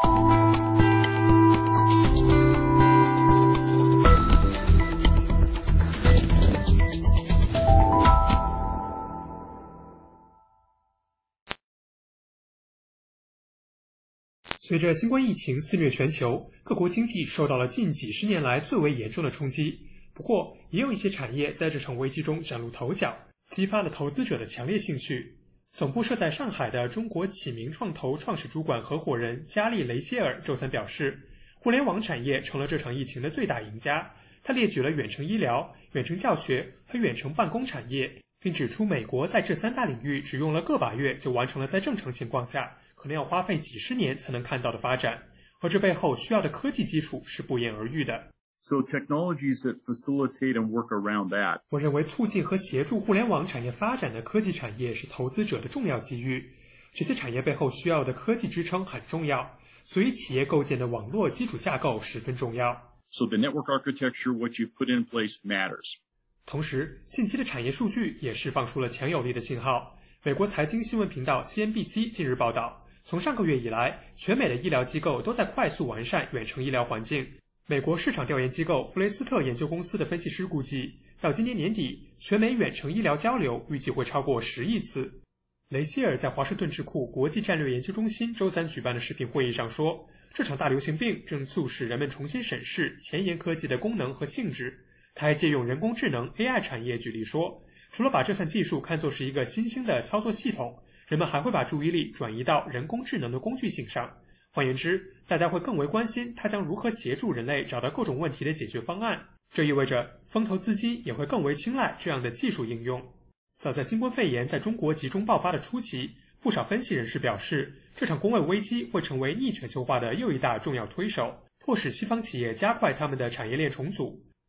随着新冠疫情肆虐全球，各国经济受到了近几十年来最为严重的冲击。不过，也有一些产业在这场危机中崭露头角，激发了投资者的强烈兴趣。总部设在上海的中国启明创投创始主管合伙人加利·雷歇尔周三表示，互联网产业成了这场疫情的最大赢家。他列举了远程医疗、远程教学和远程办公产业，并指出美国在这3大领域只用了个把月就完成了在正常情况下可能要花费几十年才能看到的发展，而这背后需要的科技基础是不言而喻的。 So technologies that facilitate and work around that. 我认为促进和协助互联网产业发展的科技产业是投资者的重要机遇。这些产业背后需要的科技支撑很重要，所以企业构建的网络基础架构十分重要。 So the network architecture, what you put in place matters. 同时，近期的产业数据也释放出了强有力的信号。美国财经新闻频道 CNBC 近日报道，从上个月以来，全美的医疗机构都在快速完善远程医疗环境。美国市场调研机构弗雷斯特研究公司的分析师估计，到今年年底，全美远程医疗交流预计会超过10亿次。雷希尔在华盛顿智库国际战略研究中心周三举办的视频会议上说，这场大流行病正促使人们重新审视前沿科技的功能和性质。他还借用人工智能 AI 产业举例说，除了把这项技术看作是一个新兴的操作系统，人们还会把注意力转移到人工智能的工具性上。换言之，大家会更为关心它将如何协助人类找到各种问题的解决方案。这意味着风投资金也会更为青睐这样的技术应用。早在新冠肺炎在中国集中爆发的初期，不少分析人士表示，这场工位危机会成为逆全球化的又一大重要推手，迫使西方企业加快他们的产业链重组。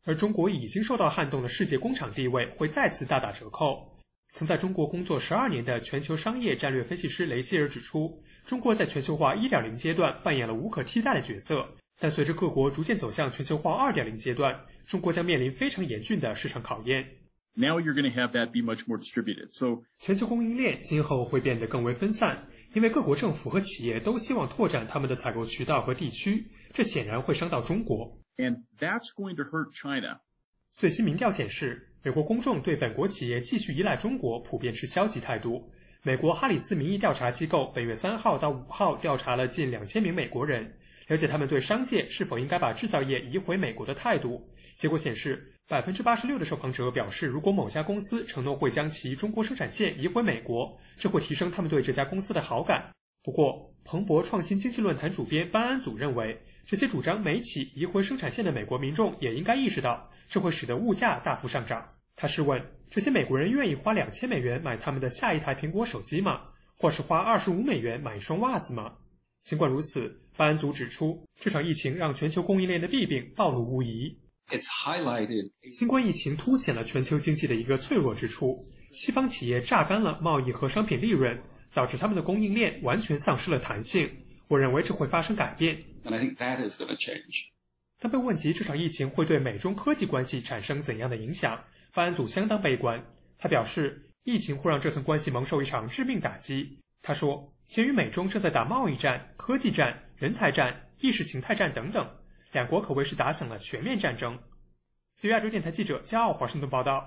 而中国已经受到撼动的世界工厂地位会再次大打折扣。曾在中国工作12年的全球商业战略分析师雷希尔指出，中国在全球化 1.0 阶段扮演了无可替代的角色，但随着各国逐渐走向全球化 2.0 阶段，中国将面临非常严峻的市场考验。 Now you're going to have that be much more distributed. So 全球供应链今后会变得更为分散，因为各国政府和企业都希望拓展他们的采购渠道和地区，这显然会伤到中国。 And that's going to hurt China. 最新民调显示，美国公众对本国企业继续依赖中国普遍持消极态度。美国哈里斯民意调查机构本月3号到5号调查了近2000名美国人，了解他们对商界是否应该把制造业移回美国的态度。结果显示，86%的受访者表示，如果某家公司承诺会将其中国生产线移回美国，这会提升他们对这家公司的好感。不过，彭博创新经济论坛主编班安祖认为，这些主张美企移回生产线的美国民众也应该意识到，这会使得物价大幅上涨。他试问，这些美国人愿意花2000美元买他们的下一台苹果手机吗？或是花25美元买一双袜子吗？尽管如此，班安祖指出，这场疫情让全球供应链的弊病暴露无遗。 It's highlighted. 新冠疫情凸显了全球经济的一个脆弱之处，西方企业榨干了贸易和商品利润，导致他们的供应链完全丧失了弹性。我认为这会发生改变。 And I think that is going to change. 当被问及这场疫情会对美中科技关系产生怎样的影响，班安祖相当悲观。他表示，疫情会让这层关系蒙受一场致命打击。他说，鉴于美中正在打贸易战、科技战、人才战、意识形态战等等，两国可谓是打响了全面战争。自由亚洲电台记者骄傲华盛顿报道。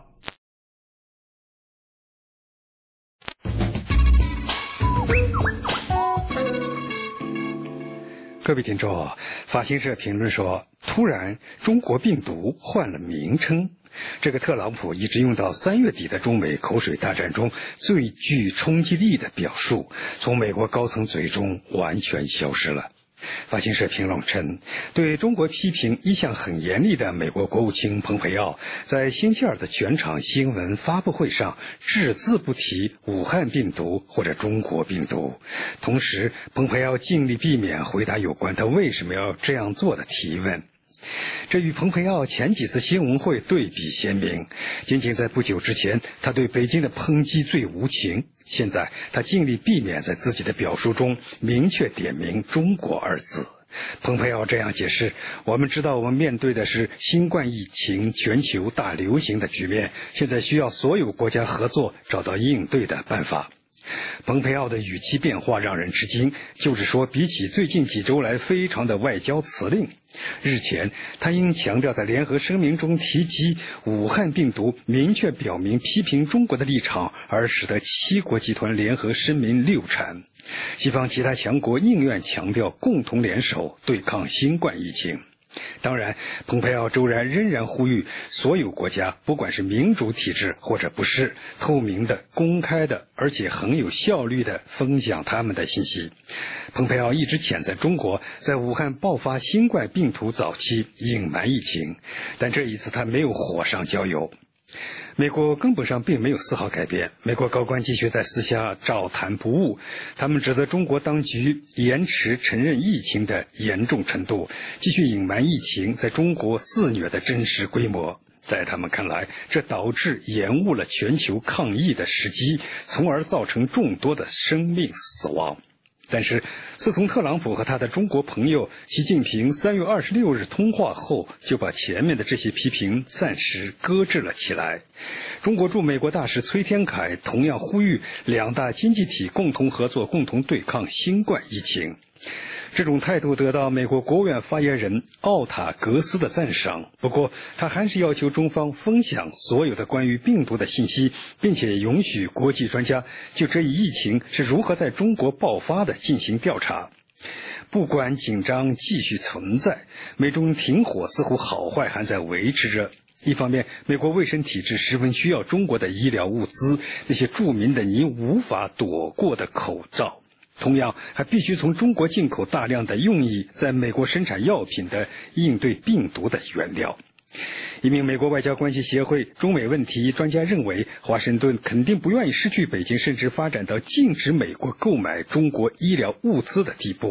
各位听众，法新社评论说，突然中国病毒换了名称。这个特朗普一直用到3月底的中美口水大战中最具冲击力的表述，从美国高层嘴中完全消失了。法新社评论称，对中国批评一向很严厉的美国国务卿蓬佩奥在星期二的全场新闻发布会上只字不提武汉病毒或者中国病毒，同时蓬佩奥尽力避免回答有关他为什么要这样做的提问。这与蓬佩奥前几次新闻会对比鲜明。仅仅在不久之前，他对北京的抨击最无情，现在他尽力避免在自己的表述中明确点名中国二字。蓬佩奥这样解释，我们知道我们面对的是新冠疫情全球大流行的局面，现在需要所有国家合作找到应对的办法。蓬佩奥的语气变化让人吃惊，就是说比起最近几周来非常的外交辞令，日前他因强调在联合声明中提及武汉病毒，明确表明批评中国的立场，而使得7国集团联合声明六产。西方其他强国宁愿强调共同联手对抗新冠疫情。当然，蓬佩奥周然仍然呼吁所有国家，不管是民主体制或者不是，透明的、公开的，而且很有效率的分享他们的信息。蓬佩奥一直谴责中国在武汉爆发新冠病毒早期隐瞒疫情，但这一次他没有火上浇油。美国根本上并没有丝毫改变，美国高官继续在私下照谈不误，他们指责中国当局延迟承认疫情的严重程度，继续隐瞒疫情在中国肆虐的真实规模。在他们看来，这导致延误了全球抗疫的时机，从而造成众多的生命死亡。但是自从特朗普和他的中国朋友习近平3月26日通话后，就把前面的这些批评暂时搁置了起来。中国驻美国大使崔天凯同样呼吁两大经济体共同合作，共同对抗新冠疫情。这种态度得到美国国务院发言人奥塔格斯的赞赏，不过他还是要求中方分享所有的关于病毒的信息，并且允许国际专家就这一疫情是如何在中国爆发的进行调查。不管紧张继续存在，美中停火似乎好坏还在维持着。一方面，美国卫生体制十分需要中国的医疗物资，那些著名的你无法躲过的口罩。同样，还必须从中国进口大量的用以在美国生产药品的应对病毒的原料。一名美国外交关系协会中美问题专家认为，华盛顿肯定不愿意失去北京，甚至发展到禁止美国购买中国医疗物资的地步。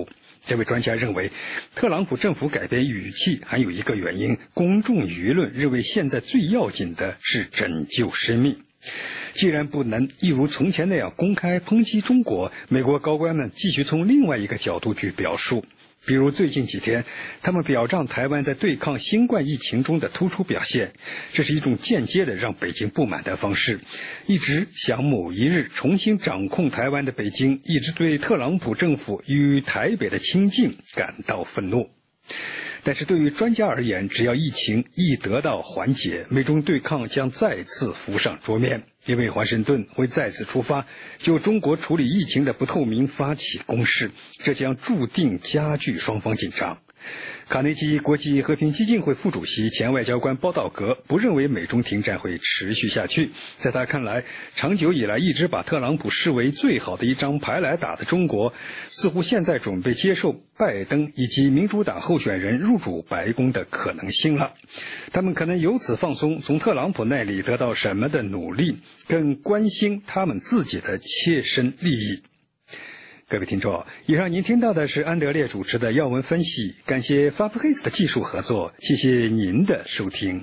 这位专家认为，特朗普政府改变语气还有一个原因，公众舆论认为现在最要紧的是拯救生命。既然不能一如从前那样公开抨击中国，美国高官们继续从另外一个角度去表述。比如最近几天，他们表彰台湾在对抗新冠疫情中的突出表现，这是一种间接的让北京不满的方式。一直想某一日重新掌控台湾的北京，一直对特朗普政府与台北的亲近感到愤怒。但是对于专家而言，只要疫情一得到缓解，美中对抗将再次浮上桌面，因为华盛顿会再次出发就中国处理疫情的不透明发起攻势，这将注定加剧双方紧张。卡内基国际和平基金会副主席、前外交官包道格不认为美中停战会持续下去。在他看来，长久以来一直把特朗普视为最好的一张牌来打的中国，似乎现在准备接受拜登以及民主党候选人入主白宫的可能性了。他们可能由此放松从特朗普那里得到什么的努力，更关心他们自己的切身利益。各位听众，以上您听到的是安德烈主持的要闻分析，感谢法布黑斯的技术合作，谢谢您的收听。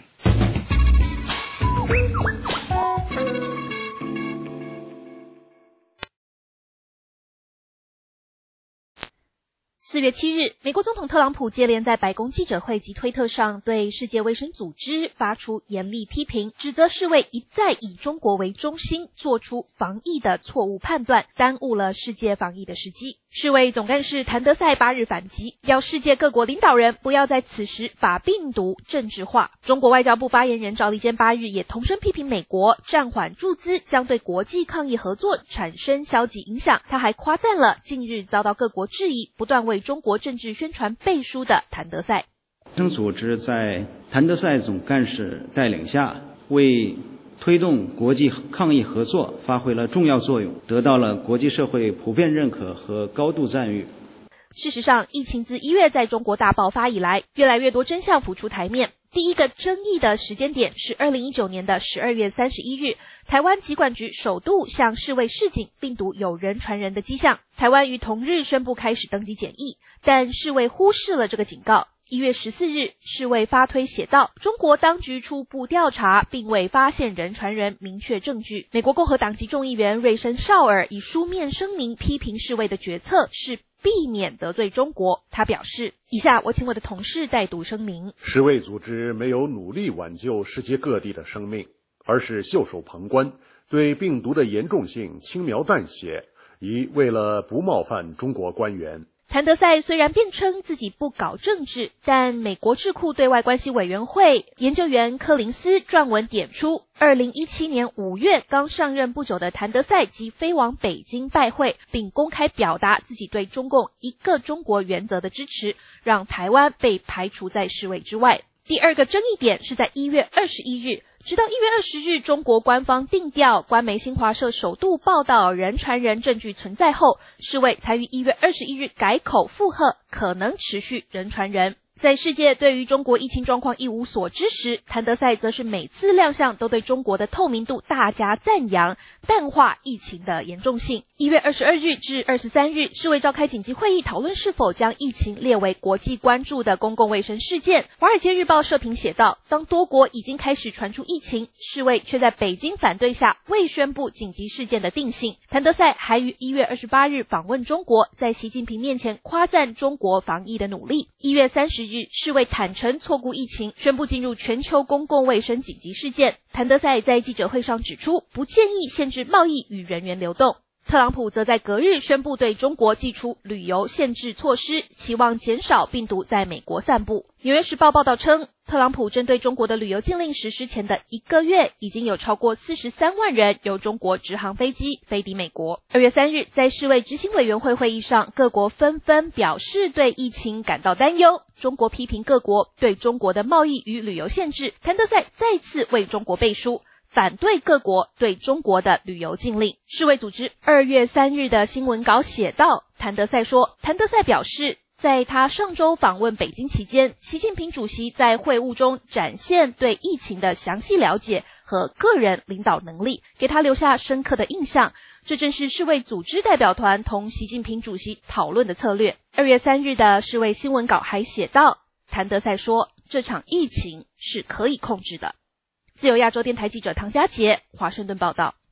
4月7日，美国总统特朗普接连在白宫记者会及推特上对世界卫生组织发出严厉批评，指责世卫一再以中国为中心做出防疫的错误判断，耽误了世界防疫的时机。世卫总干事谭德赛8日反击，要世界各国领导人不要在此时把病毒政治化。中国外交部发言人赵立坚8日也同声批评美国暂缓注资将对国际抗疫合作产生消极影响。他还夸赞了近日遭到各国质疑，不断为中国政治宣传背书的谭德赛。 卫生组织在谭德赛总干事带领下，为推动国际抗疫合作发挥了重要作用，得到了国际社会普遍认可和高度赞誉。 事实上，疫情自1月在中国大爆发以来，越来越多真相浮出台面。第一个争议的时间点是2019年的12月31日，台湾疾管局首度向世卫示警病毒有人传人的迹象。台湾于同日宣布开始登机检疫，但世卫忽视了这个警告。1月14日，世卫发推写道，中国当局初步调查并未发现人传人明确证据。美国共和党籍众议员瑞森绍尔以书面声明批评世卫的决策是避免得罪中国。他表示，以下我请我的同事代读声明。 世卫组织没有努力挽救世界各地的生命，而是袖手旁观，对病毒的严重性轻描淡写，以为了不冒犯中国官员。 谭德赛虽然辩称自己不搞政治，但美国智库对外关系委员会研究员柯林斯撰文点出，2017年5月刚上任不久的谭德赛即飞往北京拜会，并公开表达自己对中共一个中国原则的支持，让台湾被排除在世卫之外。第二个争议点是在1月21日，直到1月20日，中国官方定调，官媒新华社首度报道人传人证据存在后，世卫才于1月21日改口附和可能持续人传人。在世界对于中国疫情状况一无所知时，谭德赛则是每次亮相都对中国的透明度大加赞扬，淡化疫情的严重性。1月22日至23日，世卫召开紧急会议，讨论是否将疫情列为国际关注的公共卫生事件。华尔街日报社评写道，当多国已经开始传出疫情，世卫却在北京反对下未宣布紧急事件的定性。谭德赛还于1月28日访问中国，在习近平面前夸赞中国防疫的努力。1月30日，世卫坦承错估疫情，宣布进入全球公共卫生紧急事件。谭德赛在记者会上指出，不建议限制贸易与人员流动。特朗普则在隔日宣布对中国祭出旅游限制措施，期望减少病毒在美国散布。纽约时报报道称，特朗普针对中国的旅游禁令实施前的1个月，已经有超过43万人由中国直航飞机飞抵美国。2月3日，在世卫执行委员会会议上，各国纷纷表示对疫情感到担忧。中国批评各国对中国的贸易与旅游限制，谭德赛再次为中国背书，反对各国对中国的旅游禁令。世卫组织2月3日的新闻稿写道，谭德赛说，谭德赛表示，在他上周访问北京期间，习近平主席在会晤中展现对疫情的详细了解和和个人领导能力，给他留下深刻的印象。这正是世卫组织代表团同习近平主席讨论的策略。2月3日的世卫新闻稿还写道，谭德赛说，这场疫情是可以控制的。自由亚洲电台记者唐佳杰，华盛顿报道。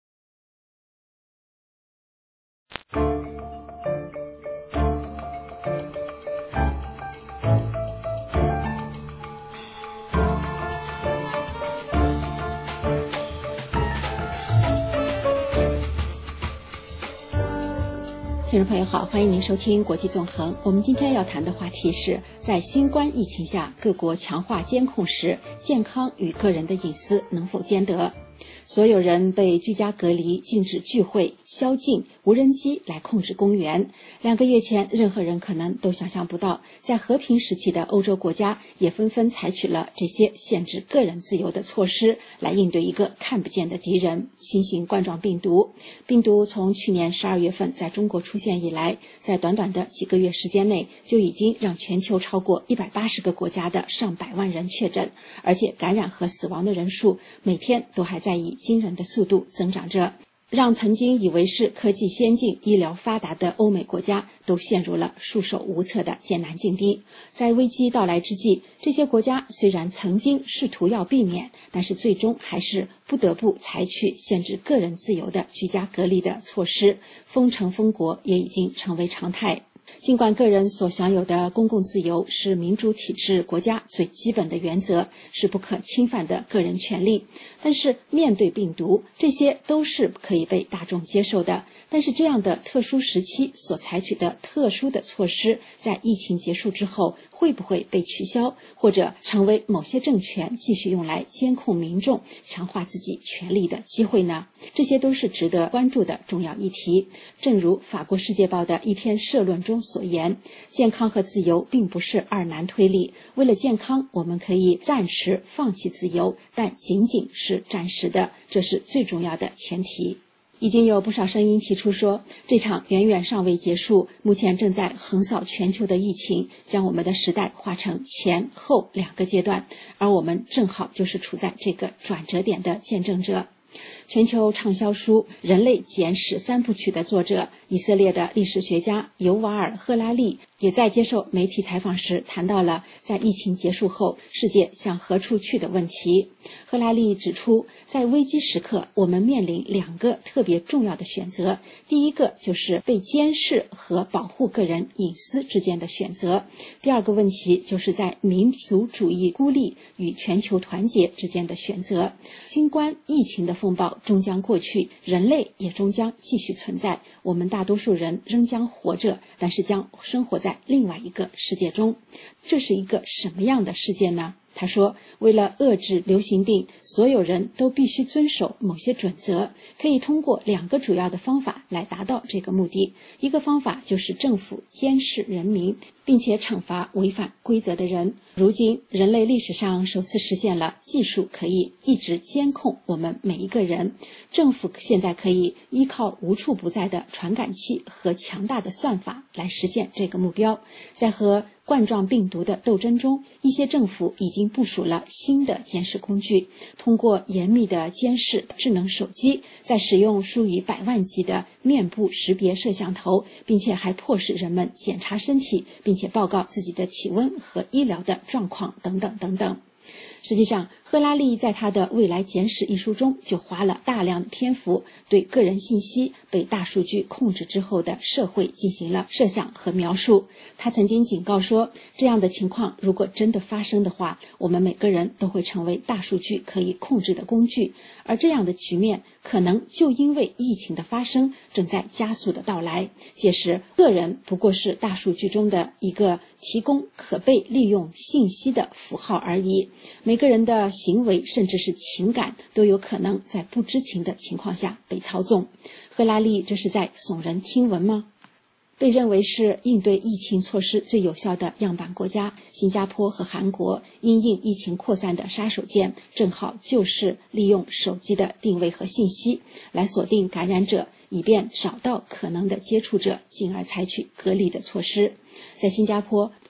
听众朋友好，欢迎您收听国际纵横。我们今天要谈的话题是，在新冠疫情下，各国强化监控时，健康与个人的隐私能否兼得？所有人被居家隔离，禁止聚会、宵禁、无人机来控制公园。2个月前，任何人可能都想象不到，在和平时期的欧洲国家也纷纷采取了这些限制个人自由的措施，来应对一个看不见的敌人——新型冠状病毒。病毒从去年12月份在中国出现以来，在短短的几个月时间内，就已经让全球超过180个国家的上百万人确诊，而且感染和死亡的人数每天都还在以惊人的速度增长着，让曾经以为是科技先进、医疗发达的欧美国家都陷入了束手无策的艰难境地。在危机到来之际，这些国家虽然曾经试图要避免，但是最终还是不得不采取限制个人自由的居家隔离的措施，封城封国也已经成为常态。尽管个人所享有的公共自由是民主体制国家最基本的原则，是不可侵犯的个人权利，但是面对病毒，这些都是可以被大众接受的。但是这样的特殊时期所采取的特殊的措施，在疫情结束之后会不会被取消，或者成为某些政权继续用来监控民众、强化自己权力的机会呢？这些都是值得关注的重要议题。正如法国《世界报》的一篇社论中所言，健康和自由并不是二难推理。为了健康，我们可以暂时放弃自由，但仅仅是暂时的，这是最重要的前提。已经有不少声音提出说，这场远远尚未结束，目前正在横扫全球的疫情，将我们的时代划成前后2个阶段，而我们正好就是处在这个转折点的见证者。全球畅销书《人类简史3部曲》的作者，以色列的历史学家尤瓦尔·赫拉利也在接受媒体采访时谈到了在疫情结束后世界向何处去的问题。赫拉利指出，在危机时刻，我们面临2个特别重要的选择。第一个就是被监视和保护个人隐私之间的选择。第二个问题就是在民族主义孤立与全球团结之间的选择。新冠疫情的风暴终将过去，人类也终将继续存在，我们大多数人仍将活着，但是将生活在另外一个世界中。这是一个什么样的世界呢？他说，为了遏制流行病，所有人都必须遵守某些准则，可以通过2个主要的方法来达到这个目的。一个方法就是政府监视人民，并且惩罚违反规则的人。如今，人类历史上首次实现了技术可以一直监控我们每一个人。政府现在可以依靠无处不在的传感器和强大的算法来实现这个目标。在和冠状病毒的斗争中，一些政府已经部署了新的监视工具，通过严密的监视智能手机，在使用数以百万计的面部识别摄像头，并且还迫使人们检查身体，并且报告自己的体温和医疗的状况等等等等。实际上，赫拉利在他的《未来简史》一书中就花了大量的篇幅，对个人信息被大数据控制之后的社会进行了设想和描述。他曾经警告说，这样的情况如果真的发生的话，我们每个人都会成为大数据可以控制的工具，而这样的局面可能就因为疫情的发生正在加速的到来。届时，个人不过是大数据中的一个提供可被利用信息的符号而已。每个人的行为甚至是情感都有可能在不知情的情况下被操纵。赫拉利这是在耸人听闻吗？被认为是应对疫情措施最有效的样板国家新加坡和韩国，因应疫情扩散的杀手锏正好就是利用手机的定位和信息来锁定感染者，以便找到可能的接触者，进而采取隔离的措施。在新加坡，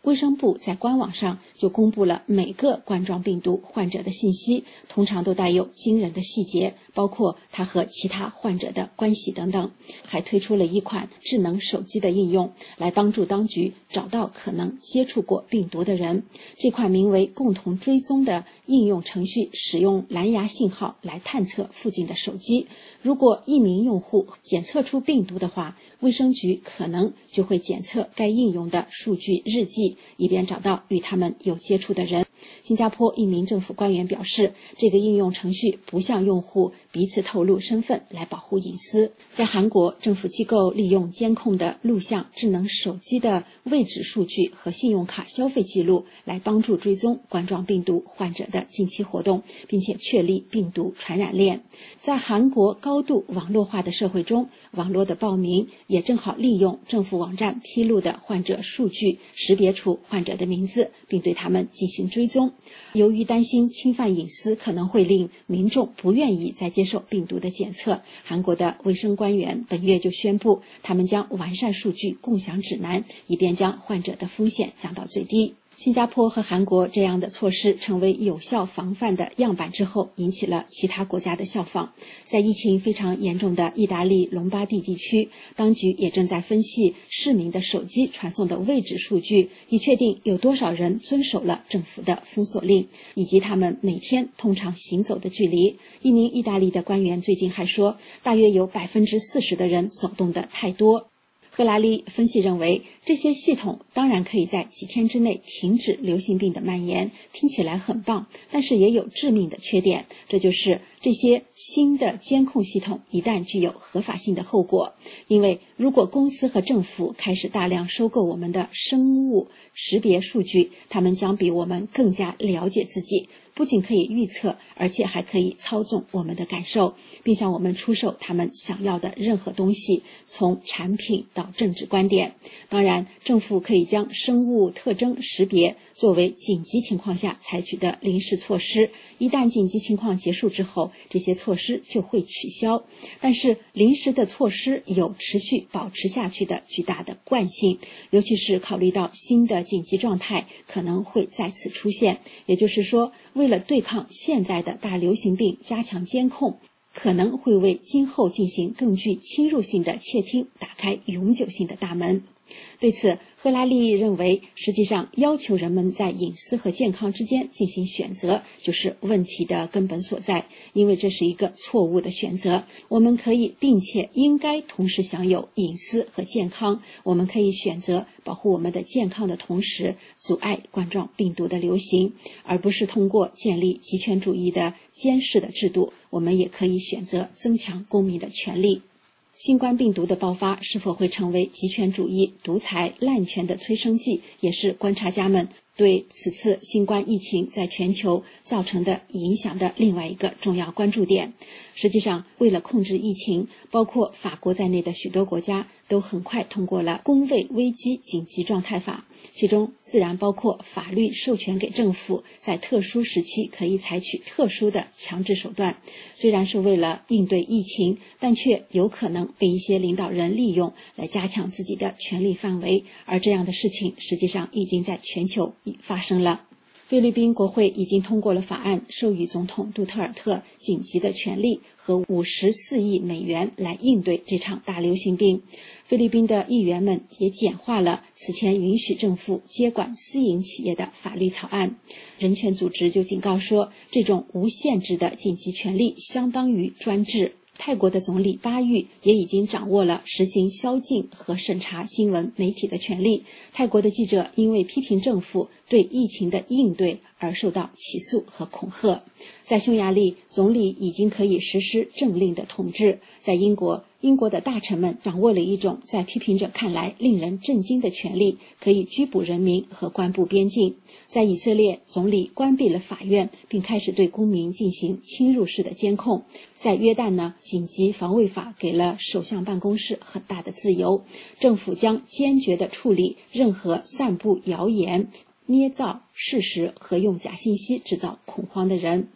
卫生部在官网上就公布了每个冠状病毒患者的信息，通常都带有惊人的细节，包括他和其他患者的关系等等。还推出了一款智能手机的应用，来帮助当局找到可能接触过病毒的人。这款名为共同追踪的应用程序使用蓝牙信号来探测附近的手机，如果一名用户检测出病毒的话，卫生局可能就会检测该应用的数据日记，以便找到与他们有接触的人。新加坡一名政府官员表示，这个应用程序不向用户彼此透露身份来保护隐私。在韩国，政府机构利用监控的录像、智能手机的位置数据和信用卡消费记录来帮助追踪冠状病毒患者的近期活动，并且确立病毒传染链。在韩国高度网络化的社会中，网络的暴民也正好利用政府网站披露的患者数据，识别出患者的名字，并对他们进行追踪。由于担心侵犯隐私可能会令民众不愿意再接受病毒的检测，韩国的卫生官员本月就宣布，他们将完善数据共享指南，以便将患者的风险降到最低。新加坡和韩国这样的措施成为有效防范的样板之后，引起了其他国家的效仿。在疫情非常严重的意大利隆巴第地区，当局也正在分析市民的手机传送的位置数据，以确定有多少人遵守了政府的封锁令，以及他们每天通常行走的距离。一名意大利的官员最近还说，大约有40%的人走动的太多。赫拉利分析认为，这些系统当然可以在几天之内停止流行病的蔓延，听起来很棒，但是也有致命的缺点，这就是这些新的监控系统一旦具有合法性的后果。因为如果公司和政府开始大量收购我们的生物识别数据，他们将比我们更加了解自己，不仅可以预测，而且还可以操纵我们的感受，并向我们出售他们想要的任何东西，从产品到政治观点。当然，政府可以将生物特征识别作为紧急情况下采取的临时措施，一旦紧急情况结束之后，这些措施就会取消。但是临时的措施有持续保持下去的巨大的惯性，尤其是考虑到新的紧急状态可能会再次出现。也就是说，为了对抗现在的大流行病加强监控，可能会为今后进行更具侵入性的窃听打开永久性的大门。对此，赫拉利认为，实际上要求人们在隐私和健康之间进行选择，就是问题的根本所在，因为这是一个错误的选择。我们可以并且应该同时享有隐私和健康，我们可以选择保护我们的健康的同时，阻碍冠状病毒的流行，而不是通过建立极权主义的监视的制度。我们也可以选择增强公民的权利。新冠病毒的爆发是否会成为极权主义、独裁、滥权的催生剂，也是观察家们对此次新冠疫情在全球造成的影响的另外一个重要关注点。实际上，为了控制疫情，包括法国在内的许多国家都很快通过了公卫危机紧急状态法，其中自然包括法律授权给政府在特殊时期可以采取特殊的强制手段。虽然是为了应对疫情，但却有可能被一些领导人利用来加强自己的权力范围，而这样的事情实际上已经在全球发生了。菲律宾国会已经通过了法案，授予总统杜特尔特紧急的权利和54亿美元来应对这场大流行病。菲律宾的议员们也简化了此前允许政府接管私营企业的法律草案。人权组织就警告说，这种无限制的紧急权利相当于专制。泰国的总理巴育也已经掌握了实行宵禁和审查新闻媒体的权利。泰国的记者因为批评政府对疫情的应对而受到起诉和恐吓。在匈牙利，总理已经可以实施政令的统治。在英国的大臣们掌握了一种在批评者看来令人震惊的权利，可以拘捕人民和关闭边境。在以色列，总理关闭了法院，并开始对公民进行侵入式的监控。在约旦呢，紧急防卫法给了首相办公室很大的自由，政府将坚决地处理任何散布谣言、捏造事实和用假信息制造恐慌的人。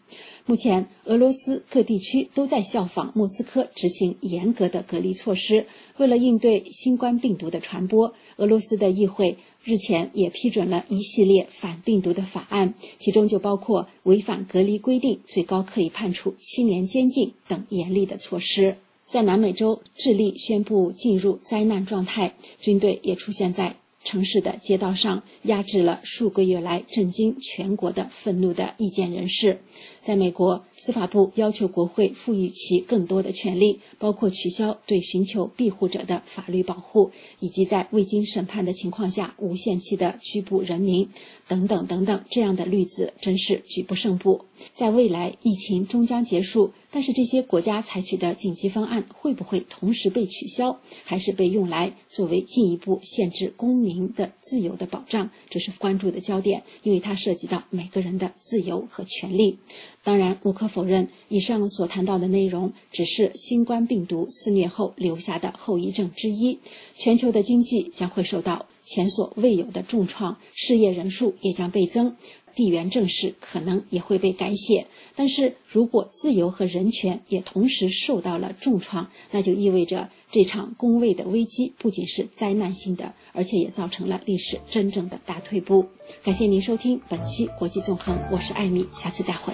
目前，俄罗斯各地区都在效仿莫斯科执行严格的隔离措施。为了应对新冠病毒的传播，俄罗斯的议会日前也批准了一系列反病毒的法案，其中就包括违反隔离规定最高可以判处7年监禁等严厉的措施。在南美洲，智利宣布进入灾难状态，军队也出现在城市的街道上，压制了数个月来震惊全国的愤怒的意见人士。在美国，司法部要求国会赋予其更多的权利，包括取消对寻求庇护者的法律保护，以及在未经审判的情况下无限期的拘捕人民，等等等等。这样的例子真是举不胜部。在未来，疫情终将结束，但是这些国家采取的紧急方案会不会同时被取消，还是被用来作为进一步限制公民的自由的保障，这是关注的焦点，因为它涉及到每个人的自由和权利。当然，无可否认，以上所谈到的内容只是新冠病毒肆虐后留下的后遗症之一。全球的经济将会受到前所未有的重创，失业人数也将倍增，地缘政治可能也会被改写。但是如果自由和人权也同时受到了重创，那就意味着这场公卫的危机不仅是灾难性的，而且也造成了历史真正的大退步。感谢您收听本期国际纵横，我是艾米，下次再会。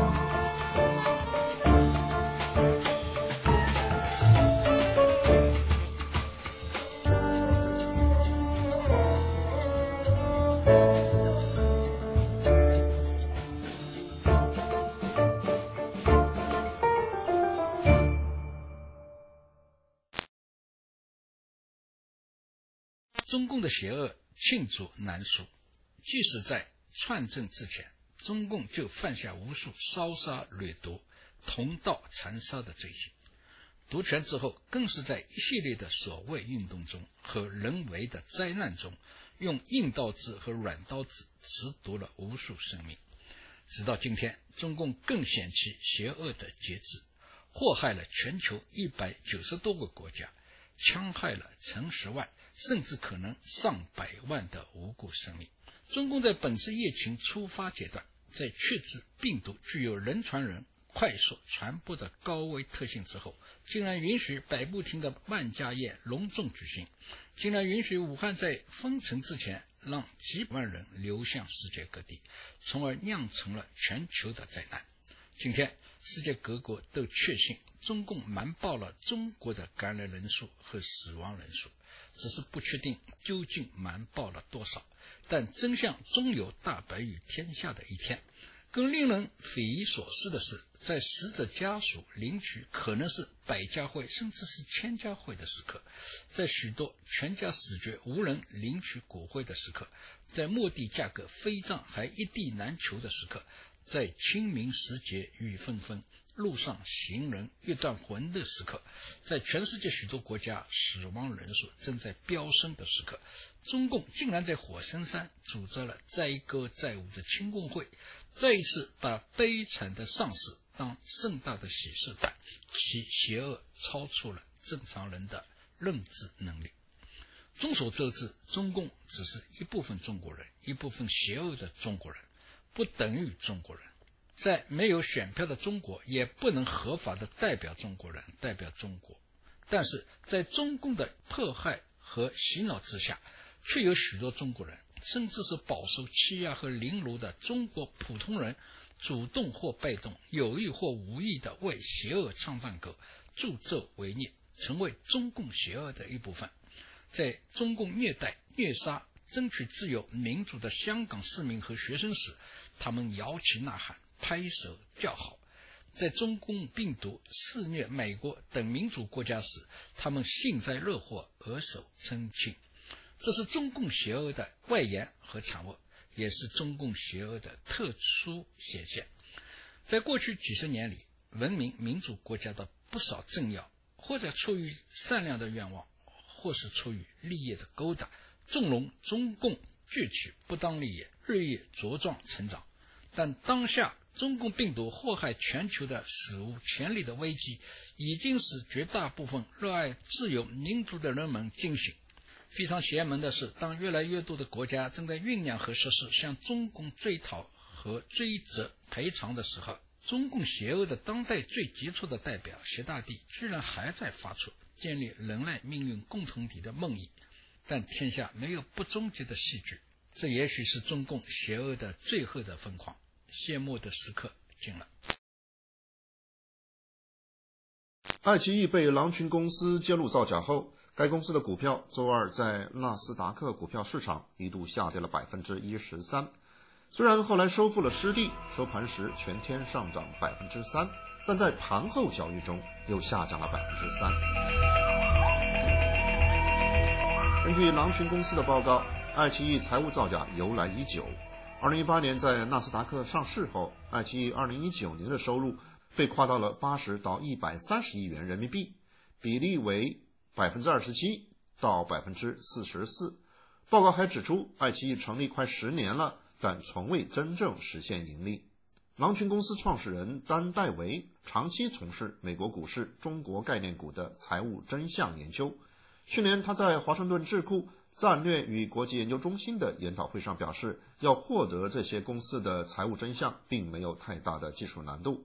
中共的邪恶罄竹难书，即使在篡政之前，中共就犯下无数烧杀掠夺、同道残杀的罪行。夺权之后，更是在一系列的所谓运动中和人为的灾难中，用硬刀子和软刀子褫夺了无数生命。直到今天，中共更显其邪恶的节制，祸害了全球190多个国家，戕害了成10万甚至可能上百万的无辜生命。中共在本次疫情出发阶段，在确知病毒具有人传人、快速传播的高危特性之后，竟然允许百步亭的万家宴隆重举行，竟然允许武汉在封城之前让几百万人流向世界各地，从而酿成了全球的灾难。今天世界各国都确信中共瞒报了中国的感染人数和死亡人数，只是不确定究竟瞒报了多少，但真相终有大白于天下的一天。更令人匪夷所思的是，在死者家属领取可能是100家会甚至是1000家会的时刻，在许多全家死绝无人领取骨灰的时刻，在墓地价格飞涨还一地难求的时刻，在清明时节雨纷纷，路上行人欲断魂的时刻，在全世界许多国家死亡人数正在飙升的时刻，中共竟然在火神山组织了载歌载舞的庆功会，再一次把悲惨的丧事当盛大的喜事办，其邪恶超出了正常人的认知能力。众所周知，中共只是一部分中国人，一部分邪恶的中国人，不等于中国人。在没有选票的中国，也不能合法的代表中国人，代表中国。但是在中共的迫害和洗脑之下，却有许多中国人，甚至是饱受欺压和凌辱的中国普通人，主动或被动、有意或无意的为邪恶唱赞歌，助纣为虐，成为中共邪恶的一部分。在中共虐待、虐杀、争取自由民主的香港市民和学生时，他们摇旗呐喊，拍手叫好；在中共病毒肆虐美国等民主国家时，他们幸灾乐祸，额手称庆。这是中共邪恶的外延和产物，也是中共邪恶的特殊显现。在过去几十年里，文明民主国家的不少政要，或者出于善良的愿望，或是出于利益的勾搭，纵容中共攫取不当利益，日益茁壮成长。但当下中共病毒祸害全球的史无前例的危机，已经使绝大部分热爱自由民主的人们惊醒。非常邪门的是，当越来越多的国家正在酝酿和实施向中共追讨和追责赔偿的时候， 中共邪恶的当代最杰出的代表习大帝居然还在发出建立人类命运共同体的梦呓，但天下没有不终结的戏剧，这也许是中共邪恶的最后的疯狂，谢幕的时刻近了。 爱奇艺被狼群公司揭露造假后，该公司的股票周二在纳斯达克股票市场一度下跌了 13%， 虽然后来收复了失地，收盘时全天上涨 3%， 但在盘后交易中又下降了 3%。 根据狼群公司的报告，爱奇艺财务造假由来已久。2018年在纳斯达克上市后，爱奇艺2019年的收入被夸到了80到130亿元人民币，比例为 27% 到 44%。 报告还指出，爱奇艺成立快10年了，但从未真正实现盈利。狼群公司创始人丹·戴维长期从事美国股市中国概念股的财务真相研究。去年他在华盛顿智库战略与国际研究中心的研讨会上表示，要获得这些公司的财务真相并没有太大的技术难度。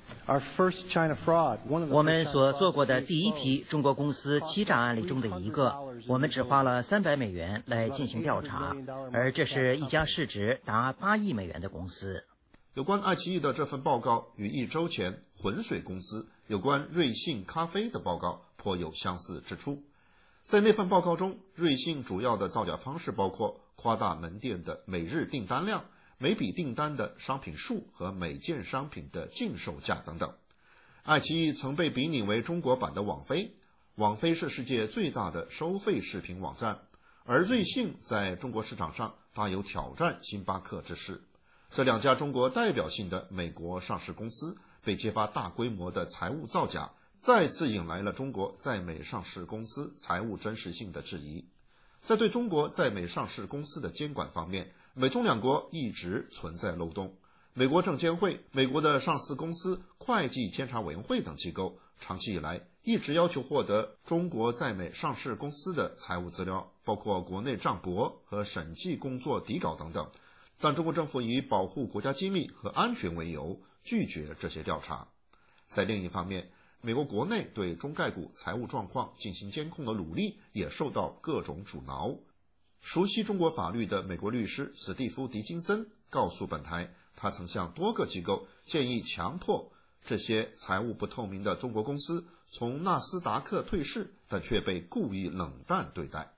我们所做过的第一批中国公司欺诈案例中的一个，我们只花了300美元来进行调查，而这是一家市值达8亿美元的公司。 有关爱奇艺的这份报告与1周前浑水公司有关瑞幸咖啡的报告颇有相似之处。在那份报告中，瑞幸主要的造假方式包括夸大门店的每日订单量、每笔订单的商品数和每件商品的净售价等等。爱奇艺曾被比拟为中国版的网飞，网飞是世界最大的收费视频网站，而瑞幸在中国市场上大有挑战星巴克之势。这两家中国代表性的美国上市公司被揭发大规模的财务造假，再次引来了中国在美上市公司财务真实性的质疑。在对中国在美上市公司的监管方面，美中两国一直存在漏洞。美国证监会、美国的上市公司会计监察委员会等机构长期以来一直要求获得中国在美上市公司的财务资料，包括国内账簿和审计工作底稿等等，但中国政府以保护国家机密和安全为由拒绝这些调查。在另一方面，美国国内对中概股财务状况进行监控的努力也受到各种阻挠。熟悉中国法律的美国律师史蒂夫·狄金森告诉本台，他曾向多个机构建议强迫这些财务不透明的中国公司从纳斯达克退市，但却被故意冷淡对待。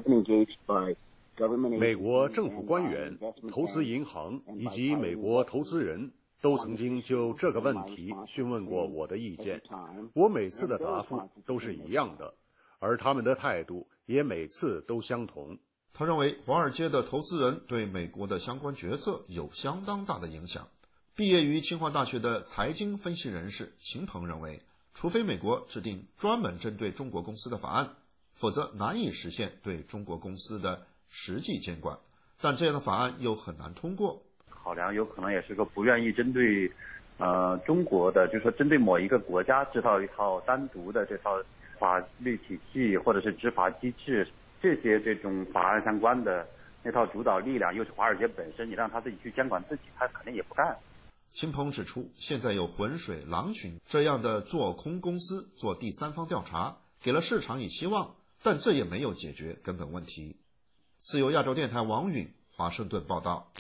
美国政府官员、投资银行以及美国投资人都曾经就这个问题询问过我的意见，我每次的答复都是一样的，而他们的态度也每次都相同。 他认为华尔街的投资人对美国的相关决策有相当大的影响。毕业于清华大学的财经分析人士秦鹏认为，除非美国制定专门针对中国公司的法案，否则难以实现对中国公司的实际监管，但这样的法案又很难通过。 考量有可能也是个不愿意针对中国的，就是说针对某一个国家制造一套单独的这套法律体系或者是执法机制，这些这种法案相关的那套主导力量又是华尔街本身，你让他自己去监管自己，他肯定也不干。 秦鹏指出，现在有浑水、狼群这样的做空公司做第三方调查，给了市场以希望，但这也没有解决根本问题。自由亚洲电台王允华盛顿报道。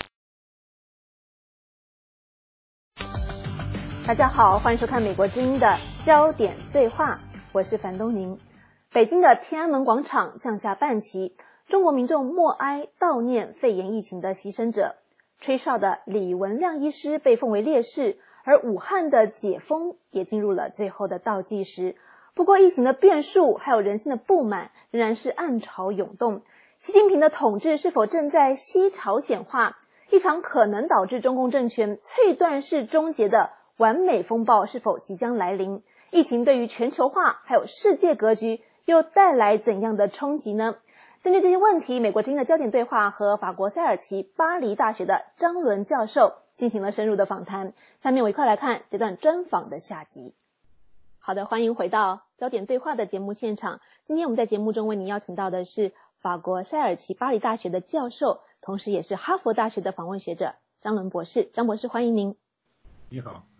大家好，欢迎收看美国之音的焦点对话，我是樊东宁。北京的天安门广场降下半旗，中国民众默哀悼念肺炎疫情的牺牲者。吹哨的李文亮医师被奉为烈士，而武汉的解封也进入了最后的倒计时。不过疫情的变数还有人心的不满仍然是暗潮涌动。习近平的统治是否正在西朝鲜化？一场可能导致中共政权脆断式终结的完美风暴是否即将来临？疫情对于全球化还有世界格局又带来怎样的冲击呢？针对这些问题，美国之音的焦点对话和法国塞尔齐巴黎大学的张伦教授进行了深入的访谈。下面我一块来看这段专访的下集。好的，欢迎回到焦点对话的节目现场。今天我们在节目中为您邀请到的是法国塞尔齐巴黎大学的教授，同时也是哈佛大学的访问学者张伦博士。张博士，欢迎您。 你好，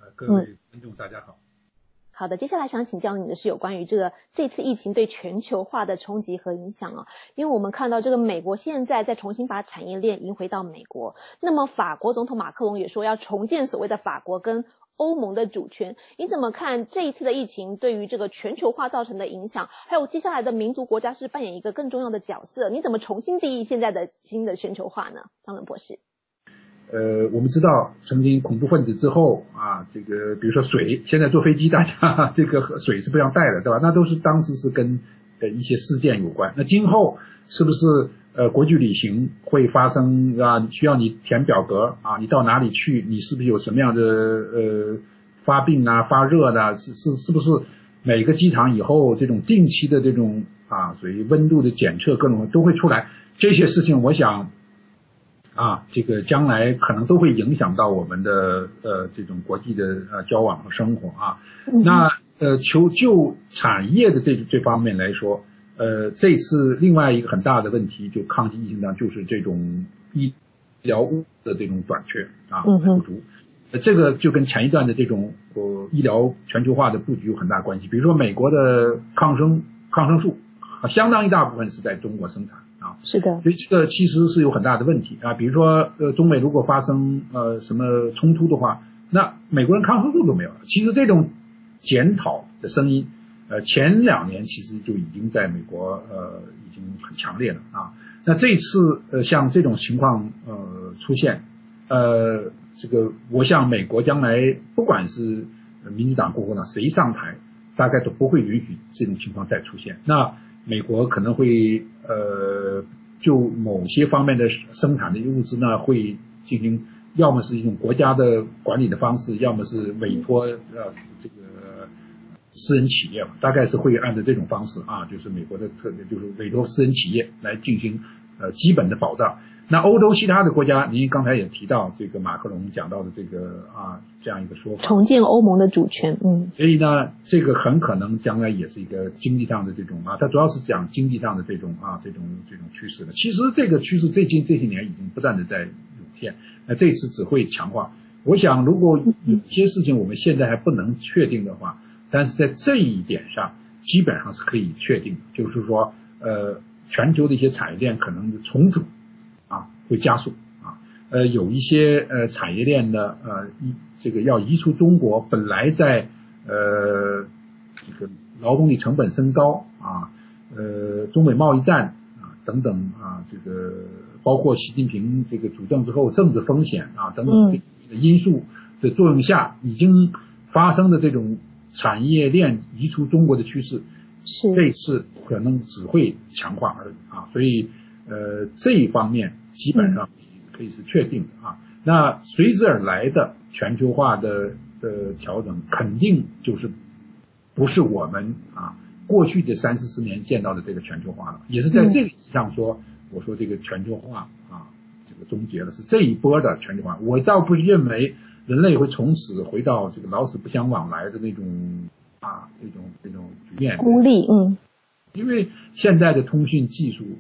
各位观众大家好。 好的，接下来想请教你的是有关于这次疫情对全球化的冲击和影响啊，因为我们看到这个美国现在在重新把产业链迎回到美国，那么法国总统马克龙也说要重建所谓的法国跟欧盟的主权，你怎么看这一次的疫情对于这个全球化造成的影响？还有接下来的民族国家是扮演一个更重要的角色，你怎么重新定义现在的新的全球化呢？张伦博士。 我们知道曾经恐怖分子之后啊，这个比如说水，现在坐飞机大家这个水是不让带的，对吧？那都是当时是跟一些事件有关。那今后是不是国际旅行会发生啊？需要你填表格啊？你到哪里去？你是不是有什么样的发病啊、发热的？是不是每个机场以后这种定期的这种所以温度的检测各种都会出来？这些事情我想。这个将来可能都会影响到我们的这种国际的交往和生活啊。那就产业的这方面来说，这次另外一个很大的问题，就抗击疫情呢，就是这种医疗物的这种短缺不足。这个就跟前一段的这种医疗全球化的布局有很大关系。比如说美国的抗生素，相当一大部分是在中国生产。 是的， 所以这个其实是有很大的问题啊。比如说中美如果发生什么冲突的话，那美国人抗生素都没有了。其实这种检讨的声音前2年其实就已经在美国已经很强烈了啊。那这次像这种情况出现这个我想美国将来不管是民主党共和党谁上台，大概都不会允许这种情况再出现。那美国可能会就某些方面的生产的物资呢，会进行要么是一种国家的管理的方式，要么是委托这个私人企业，大概是会按照这种方式啊，就是美国的特点就是委托私人企业来进行基本的保障。那欧洲其他的国家，您刚才也提到这个马克龙讲到的这个这样一个说法， 重建欧盟的主权， 所以呢，这个很可能将来也是一个经济上的这种它主要是讲经济上的这种趋势的。其实这个趋势这些年已经不断的在涌现，那这次只会强化。我想，如果有些事情我们现在还不能确定的话，但是在这一点上基本上是可以确定的，就是说全球的一些产业链可能是重组会加速有一些产业链的这个要移出中国，本来在这个劳动力成本升高中美贸易战等等这个包括习近平这个主政之后政治风险等等这个因素的作用下，已经发生的这种产业链移出中国的趋势，这次可能只会强化而已所以这一方面基本上可以是确定的那随之而来的全球化的调整，肯定就是不是我们过去这30-40年见到的这个全球化了，也是在这个意义上说，我说这个全球化这个终结了，是这一波的全球化。我倒不认为人类会从此回到这个老死不相往来的那种这种局面， 孤立因为现在的通讯技术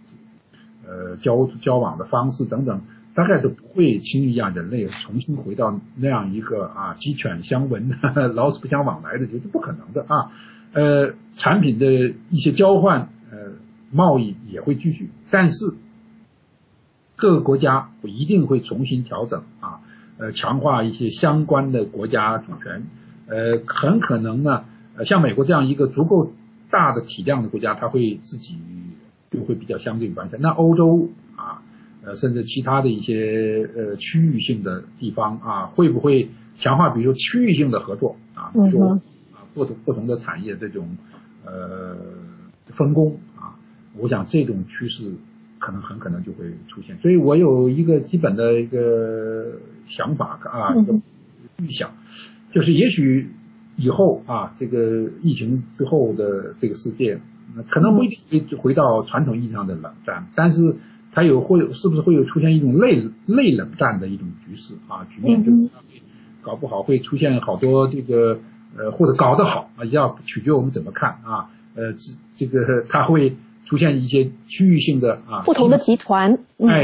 交往的方式等等，大概都不会轻易让人类重新回到那样一个鸡犬相闻老死不相往来的，就是不可能的产品的一些交换贸易也会继续，但是各个国家一定会重新调整强化一些相关的国家主权很可能呢像美国这样一个足够大的体量的国家，它会自己就会比较相对完善。那欧洲甚至其他的一些区域性的地方会不会强化比如说区域性的合作比如说不同的产业这种分工我想这种趋势很可能就会出现。所以我有一个基本的一个想法一个预想，就是也许以后这个疫情之后的这个世界可能不一定回到传统意义上的冷战，但是它是不是会有出现一种类冷战的一种局势局面，就是搞不好会出现好多这个或者搞得好要取决我们怎么看这个它会出现一些区域性的不同的集团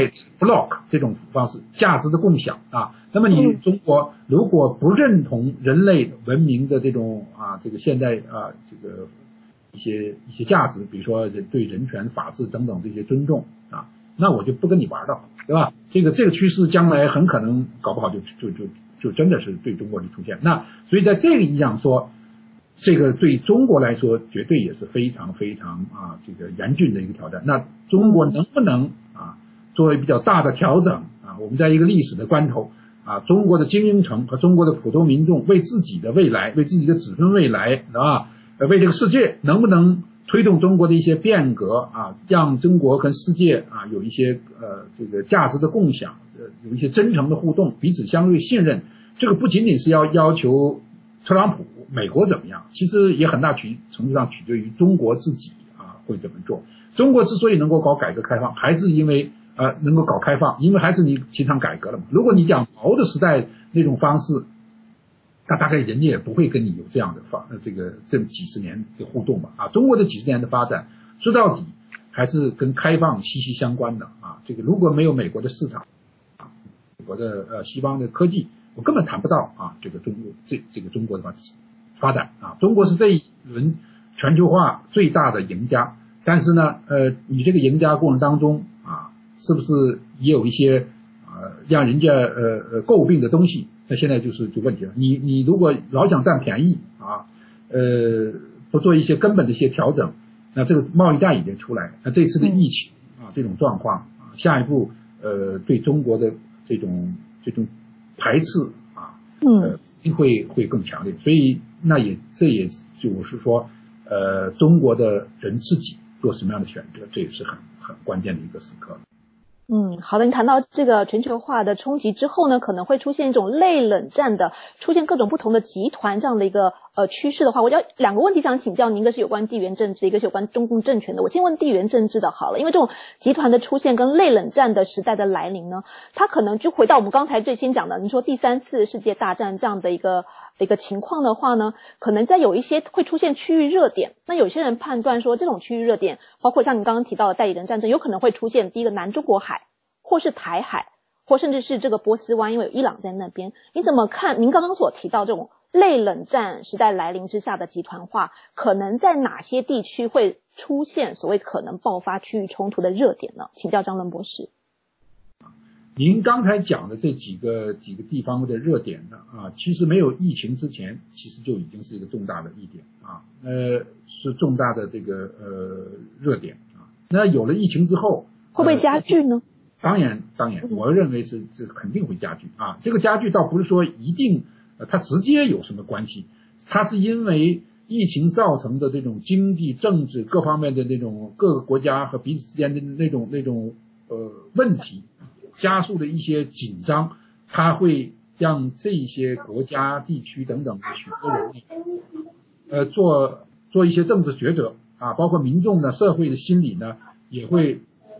block 这种方式价值的共享那么你中国如果不认同人类文明的这种这个现代这个一些价值，比如说对人权、法治等等这些尊重那我就不跟你玩了，对吧？这个趋势将来很可能搞不好就真的是对中国的出现。那所以在这个意义上说，这个对中国来说绝对也是非常非常这个严峻的一个挑战。那中国能不能作为比较大的调整我们在一个历史的关头中国的精英层和中国的普通民众为自己的未来，为自己的子孙未来为这个世界能不能推动中国的一些变革让中国跟世界有一些这个价值的共享，有一些真诚的互动，彼此相对信任。这个不仅仅是要求特朗普美国怎么样，其实也很大程度上取决于中国自己会怎么做。中国之所以能够搞改革开放，还是因为能够搞开放，因为还是你提倡改革了嘛。如果你讲毛的时代那种方式，那大概人家也不会跟你有这样的这几十年的互动嘛中国的几十年的发展，说到底还是跟开放息息相关的这个如果没有美国的市场美国的西方的科技，我根本谈不到这个中国的发展中国是这一轮全球化最大的赢家，但是呢你这个赢家过程当中是不是也有一些让人家诟病的东西？那现在就问题了。你如果老想占便宜不做一些根本的一些调整，那这个贸易战已经出来，那这次的疫情这种状况下一步对中国的这种排斥一定会更强烈。所以这也就是说中国的人自己做什么样的选择，这也是很关键的一个时刻。 好的，你谈到这个全球化的冲击之后呢，可能会出现一种类冷战的，出现各种不同的集团这样的一个趋势的话，我要两个问题想请教您，一个是有关地缘政治，一个是有关中共政权的。我先问地缘政治的好了，因为这种集团的出现跟类冷战的时代的来临呢，它可能就回到我们刚才最先讲的，你说第3次世界大战这样的一个情况的话呢，可能在有一些会出现区域热点。那有些人判断说，这种区域热点，包括像你刚刚提到的代理人战争，有可能会出现第一个南中国海，或是台海，或甚至是这个波斯湾，因为有伊朗在那边。你怎么看您刚刚所提到这种类冷战时代来临之下的集团化，可能在哪些地区会出现所谓可能爆发区域冲突的热点呢？请教张伦博士。 您刚才讲的这几个地方的热点呢其实没有疫情之前，其实就已经是一个重大的一点是重大的这个热点那有了疫情之后， 会不会加剧呢？ 当然，我认为这肯定会加剧这个加剧倒不是说一定它直接有什么关系，它是因为疫情造成的这种经济、政治各方面的那种各个国家和彼此之间的那种问题，加速的一些紧张，它会让这些国家、地区等等的许多人做一些政治抉择包括民众的社会的心理呢也会。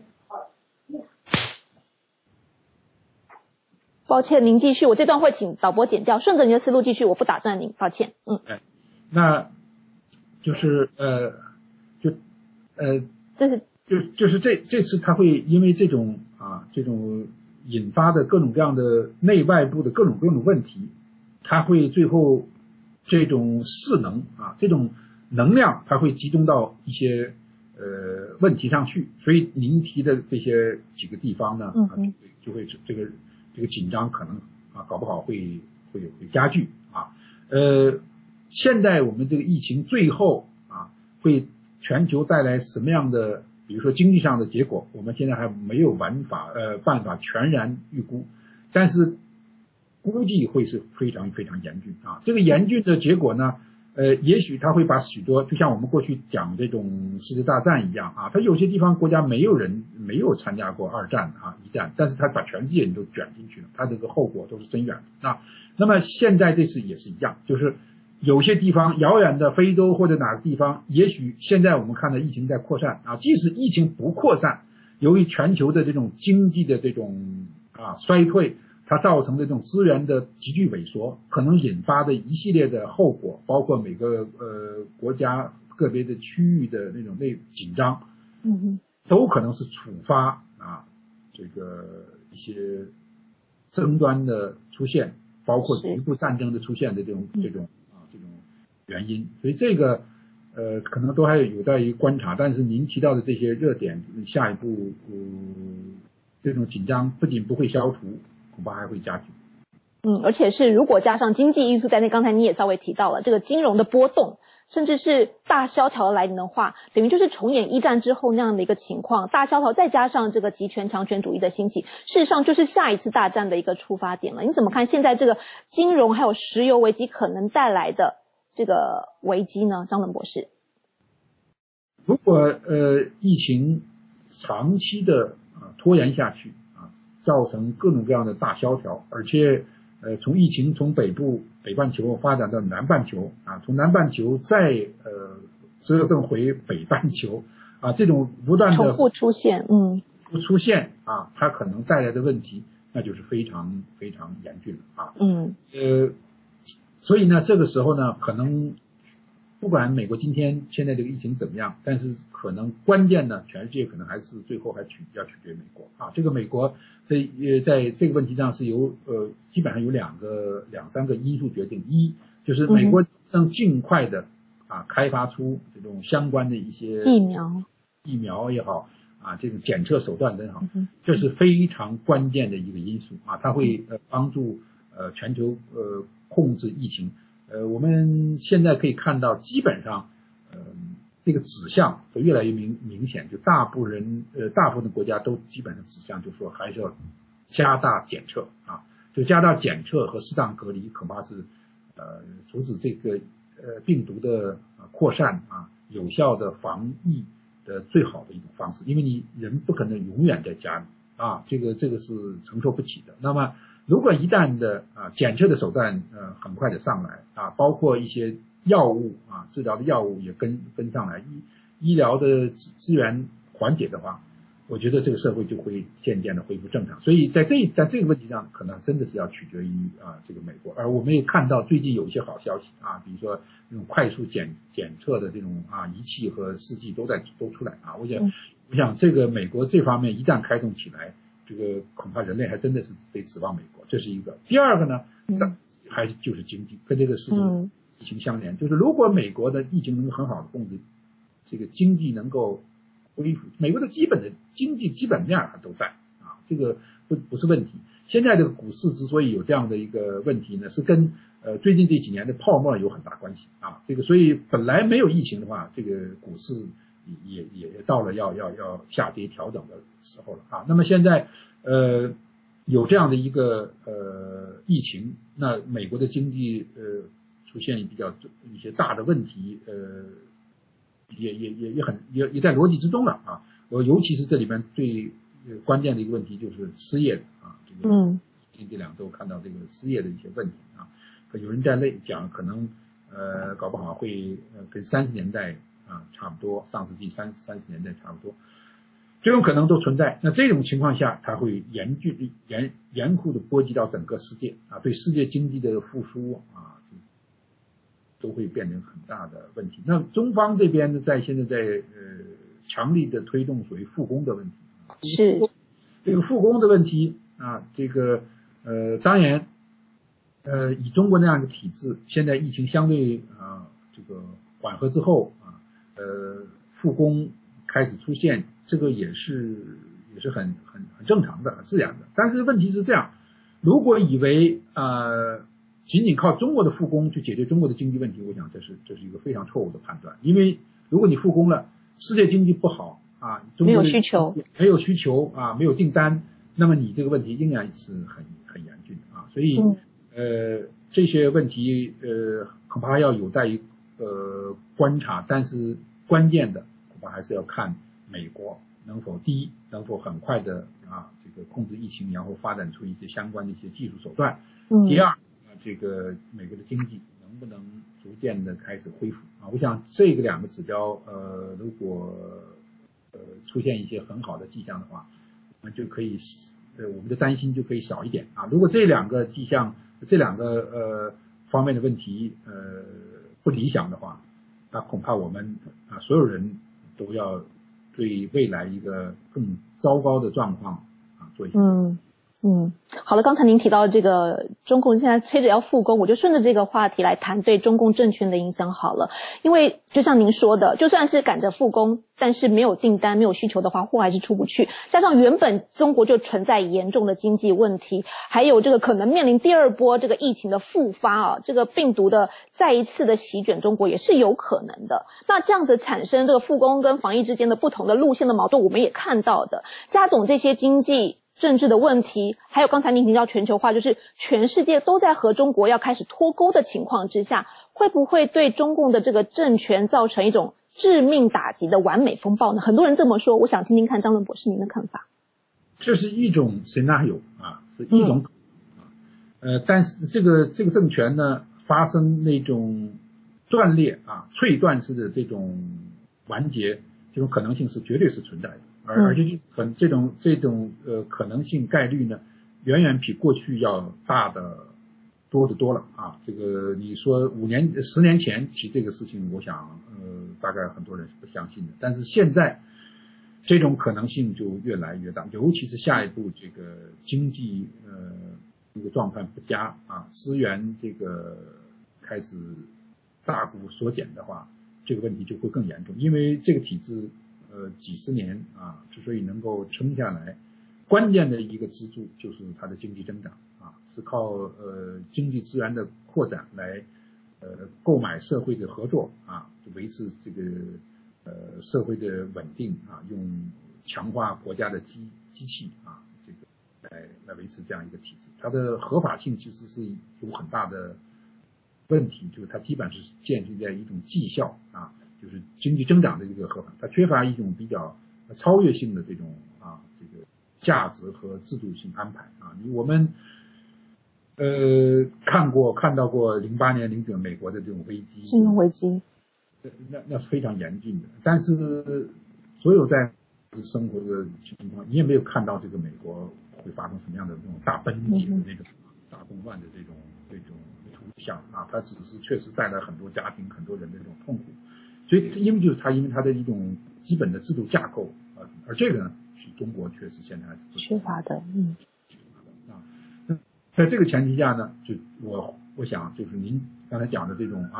抱歉，您继续，我这段会请导播剪掉，顺着您的思路继续，我不打断您，抱歉。 那就是就是这次他会因为这种引发的各种各样的内外部的各种问题，他会最后这种势能这种能量，它会集中到一些问题上去，所以您提的这些几个地方呢就会这个紧张可能搞不好会加剧现在我们这个疫情最后会全球带来什么样的，比如说经济上的结果，我们现在还没有办法全然预估，但是估计会是非常非常严峻这个严峻的结果呢也许它会把许多，就像我们过去讲这种世界大战一样它有些地方国家没有参加过2战1战，但是它把全世界人都卷进去了，它这个后果都是深远的那么现在这次也是一样，就是有些地方遥远的非洲或者哪个地方，也许现在我们看到疫情在扩散即使疫情不扩散，由于全球的这种经济的这种衰退，它造成的这种资源的急剧萎缩，可能引发的一系列的后果，包括每个国家个别的区域的那种紧张都可能是触发这个一些争端的出现，包括局部战争的出现的这种原因，所以这个可能都还有待于观察。但是您提到的这些热点，下一步这种紧张不仅不会消除，恐怕还会加剧。 而且是如果加上经济因素在内，刚才你也稍微提到了这个金融的波动，甚至是大萧条的来临的话，等于就是重演一战之后那样的一个情况。大萧条再加上这个集权强权主义的兴起，事实上就是下一次大战的一个出发点了。你怎么看现在这个金融还有石油危机可能带来的这个危机呢？张伦博士， 如果疫情长期的拖延下去造成各种各样的大萧条，而且从疫情从北半球发展到南半球从南半球再折腾回北半球这种不断的重复出现它可能带来的问题那就是非常非常严峻了所以呢这个时候呢可能不管美国今天现在这个疫情怎么样，但是可能关键呢全世界可能还是最后还要取决于美国这个美国在这个问题上是由基本上有两三个因素决定。一就是美国能尽快的开发出这种相关的一些疫苗也好这种检测手段也好，这是非常关键的一个因素它会帮助全球控制疫情。我们现在可以看到基本上这个指向都越来越明显，就大部分的国家都基本上指向就说还是要加大检测就加大检测和适当隔离恐怕是阻止这个病毒的扩散有效的防疫的最好的一种方式。因为你人不可能永远在家里这个是承受不起的。那么如果一旦的检测的手段很快的上来包括一些药物治疗的药物也跟上来，医疗的资源缓解的话，我觉得这个社会就会渐渐的恢复正常。所以在这个问题上可能真的是要取决于这个美国。而我们也看到最近有一些好消息比如说这种快速检测的这种仪器和试剂都出来我想这个美国这方面一旦开动起来，这个恐怕人类还真的是得指望美国，这是一个。第二个呢还是就是经济，跟这个事情疫情相连，就是如果美国的疫情能够很好的控制，这个经济能够恢复，美国的经济基本面还都在这个不是问题。现在这个股市之所以有这样的一个问题呢，是跟最近这几年的泡沫有很大关系这个所以本来没有疫情的话，这个股市也到了要下跌调整的时候了那么现在有这样的一个疫情，那美国的经济出现一些大的问题也在逻辑之中了尤其是这里面最关键的一个问题就是失业的这个这2周看到这个失业的一些问题有人在讲可能搞不好会跟30年代差不多，上世纪30年代差不多，这种可能都存在。那这种情况下，它会严酷的波及到整个世界对世界经济的复苏都会变成很大的问题。那中方这边呢，现在在强力的推动所谓复工的问题是这个复工的问题这个当然以中国那样的体制，现在疫情相对这个缓和之后复工开始出现，这个也是很正常的、很自然的。但是问题是这样，如果以为仅仅靠中国的复工去解决中国的经济问题，我想这是一个非常错误的判断。因为如果你复工了，世界经济不好中国没有需求没有订单，那么你这个问题仍然是很严峻的所以这些问题恐怕要有待于观察，但是关键的恐怕还是要看美国能否很快的这个控制疫情，然后发展出一些相关的一些技术手段。第二这个美国的经济能不能逐渐的开始恢复我想这个2个指标如果出现一些很好的迹象的话，我们就可以我们的担心就可以少一点如果这2个迹象这2个方面的问题不理想的话，那恐怕我们所有人都对未来一个更糟糕的状况做一些。 好了，刚才您提到这个中共现在催着要复工，我就顺着这个话题来谈对中共政权的影响好了。因为就像您说的，就算是赶着复工，但是没有订单、没有需求的话，货还是出不去。加上原本中国就存在严重的经济问题，还有这个可能面临第二波这个疫情的复发这个病毒的再一次的席卷中国也是有可能的。那这样子产生这个复工跟防疫之间的不同的路线的矛盾，我们也看到的。加总这些经济政治的问题，还有刚才您提到全球化，就是全世界都在和中国要开始脱钩的情况之下，会不会对中共的这个政权造成一种致命打击的完美风暴呢？很多人这么说，我想听听看张伦博士您的看法。 这是一种 scenario 是一种但是这个政权呢发生那种断裂脆断式的这种完结，这种可能性是绝对是存在的。而且这种可能性概率呢，远远比过去要大的多得多了这个你说10年前提这个事情，我想大概很多人是不相信的。但是现在这种可能性就越来越大，尤其是下一步这个经济这个状态不佳资源这个开始大幅缩减的话，这个问题就会更严重。因为这个体制几十年之所以能够撑下来，关键的一个支柱就是它的经济增长是靠经济资源的扩展来购买社会的合作维持这个社会的稳定用强化国家的机器这个来维持这样一个体制。它的合法性其实是有很大的问题，就是它基本是建立在一种绩效就是经济增长的一个合法，它缺乏一种比较超越性的这种这个价值和制度性安排我们看到过08年09年美国的这种危机， 金融危机， 那是非常严峻的。但是所有在生活的情况，你也没有看到这个美国会发生什么样的这种大崩解的那种大动乱的这种图像它只是确实带来很多家庭很多人的这种痛苦。所以因为它的一种基本的制度架构而这个呢，中国确实现在还是缺乏的。 在这个前提下呢，就我想就是您刚才讲的这种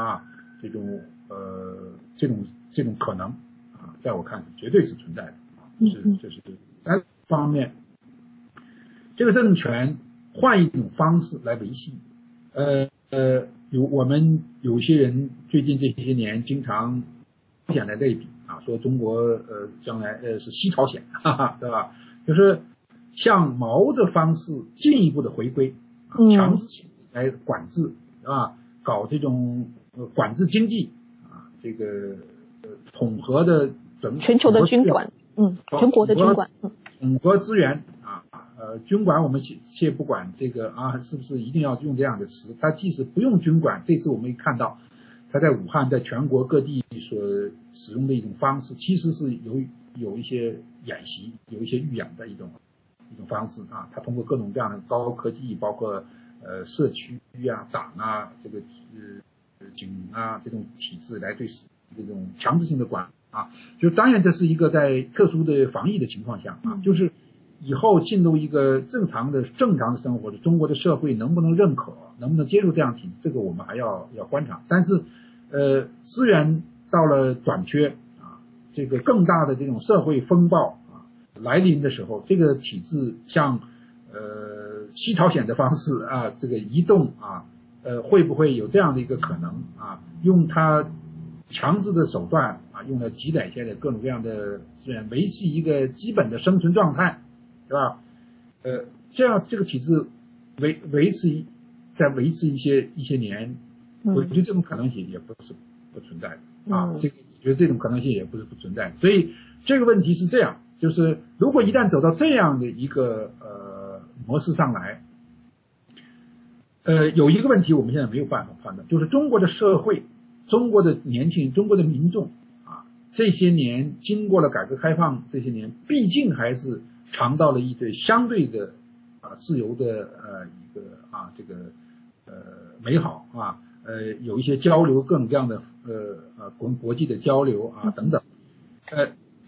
这种可能在我看是绝对是存在的这是单方面，这个政权换一种方式来维系。我们有些人最近这些年经常来类比说中国将来是西朝鲜对吧？就是像毛的方式进一步的回归强制性来管制搞这种管制经济这个统合的全球的军管全国的军管统合资源军管我们先不管这个是不是一定要用这样的词，它即使不用军管，这次我们也看到它在武汉在全国各地所使用的一种方式，其实是有一些演习有一些预演的一种方式它通过各种各样的高科技，包括社区党这个警这种体制来对这种强制性的管就当然这是一个在特殊的防疫的情况下就是以后进入一个正常的生活的中国的社会能不能认可，能不能接受这样体制，这个我们还要观察。但是资源到了短缺这个更大的这种社会风暴来临的时候，这个体制像西朝鲜的方式这个移动会不会有这样的一个可能用它强制的手段用来积累现在各种各样的资源，维系一个基本的生存状态，对吧？这样这个体制维持一些年，我觉得这种可能性也不是不存在的这个觉得这种可能性也不是不存在的。所以这个问题是这样，就是如果一旦走到这样的一个模式上来，有一个问题我们现在没有办法判断，就是中国的社会、中国的年轻人、中国的民众这些年经过了改革开放，这些年毕竟还是尝到了一对相对的自由的一个这个美好有一些交流各种各样的国际的交流等等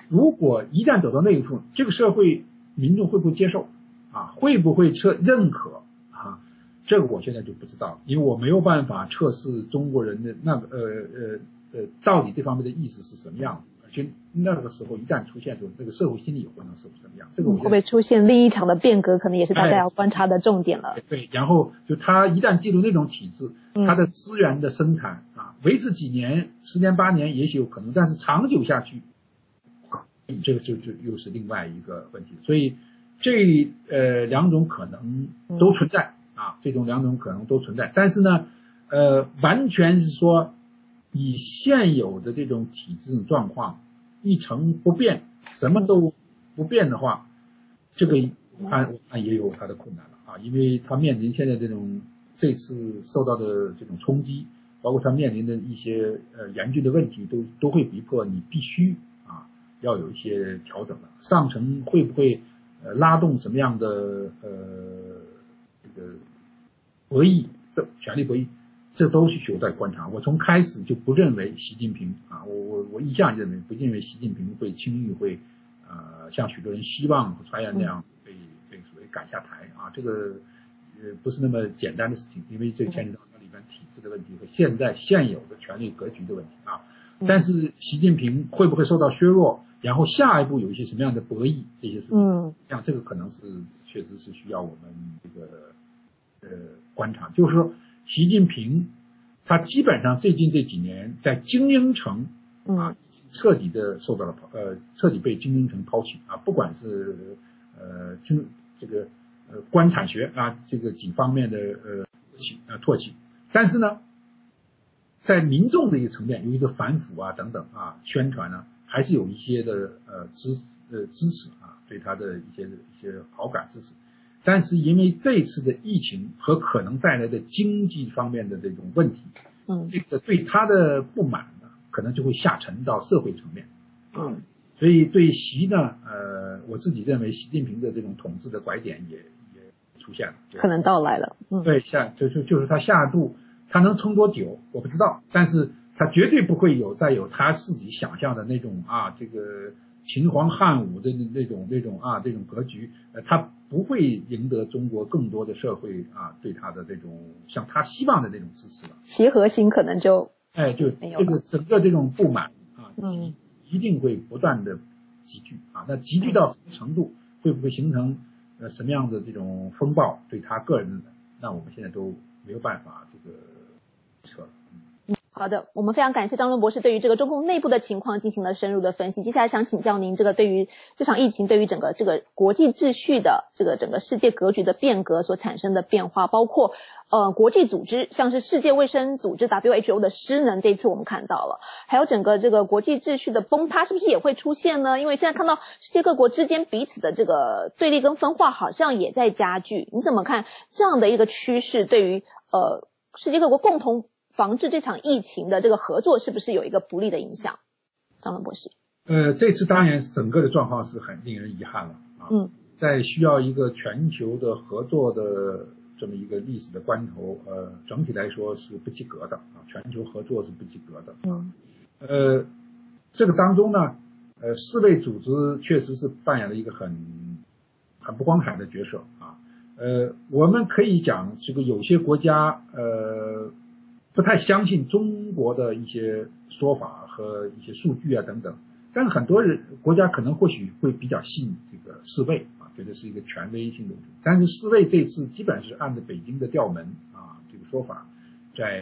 如果一旦走到那一步，这个社会民众会不会接受啊？会不会认可啊？这个我现在就不知道，因为我没有办法测试中国人的那个到底这方面的意识是什么样子。而且那个时候一旦出现，就这个社会心理活动是什么样？这个会不会出现另一场的变革，可能也是大家要观察的重点了。 对，然后就他一旦进入那种体制，他的资源的生产啊，维持几年、10年、8年也许有可能，但是长久下去，这个就又是另外一个问题。所以这两种可能都存在啊，这种两种可能都存在。但是呢，完全是说以现有的这种体制状况一成不变，什么都不变的话，这个武汉也有它的困难了啊，因为它面临现在这次受到的这种冲击，包括它面临的一些严峻的问题，都会逼迫你必须要有一些调整了。上层会不会拉动什么样的这个博弈，权力博弈，这都是有待观察。我从开始就不认为习近平啊，我一向认为不认为习近平会轻易会像许多人希望和传言那样被所谓赶下台啊，这个不是那么简单的事情，因为这牵扯到它里边体制的问题和现有的权力格局的问题啊。但是习近平会不会受到削弱，然后下一步有一些什么样的博弈，这些事情，像这个可能是确实是需要我们这个观察。就是说，习近平他基本上最近这几年在精英层彻底的受到了彻底被精英层抛弃啊，不管是这个官产学啊这个几方面的唾弃，但是呢，在民众的一个层面，有一个反腐啊等等啊宣传呢，还是有一些的支持啊，对他的一些好感支持。但是因为这次的疫情和可能带来的经济方面的这种问题，这个对他的不满呢，可能就会下沉到社会层面。所以对习呢，我自己认为习近平的这种统治的拐点也出现了， 可能到来了。 对，就是他下一步他能撑多久我不知道，但是他绝对不会再有他自己想象的那种这个秦皇汉武的那种格局，他不会赢得中国更多的社会对他的这种像他希望的那种支持了。 其核心可能就就这个整个这种不满一定会不断的集聚那集聚到什么程度，会不会形成什么样的这种风暴，对他个人的，那我们现在都没有办法这个测。 好的，我们非常感谢张伦博士对于这个中共内部的情况进行了深入的分析。接下来想请教您，这个对于这场疫情对于整个这个国际秩序的这个整个世界格局的变革所产生的变化，包括国际组织像是世界卫生组织 WHO 的失能，这次我们看到了，还有整个这个国际秩序的崩塌是不是也会出现呢？因为现在看到世界各国之间彼此的这个对立跟分化好像也在加剧，你怎么看这样的一个趋势对于世界各国共同防治这场疫情的这个合作是不是有一个不利的影响？张伦博士。 这次当然整个的状况是很令人遗憾了在需要一个全球的合作的这么一个历史的关头，整体来说是不及格的全球合作是不及格的这个当中呢，世卫组织确实是扮演了一个很不光彩的角色我们可以讲这个有些国家不太相信中国的一些说法和一些数据等等，但是很多国家可能或许会比较信这个世卫觉得是一个权威性的，但是世卫这次基本是按照北京的调门这个说法，在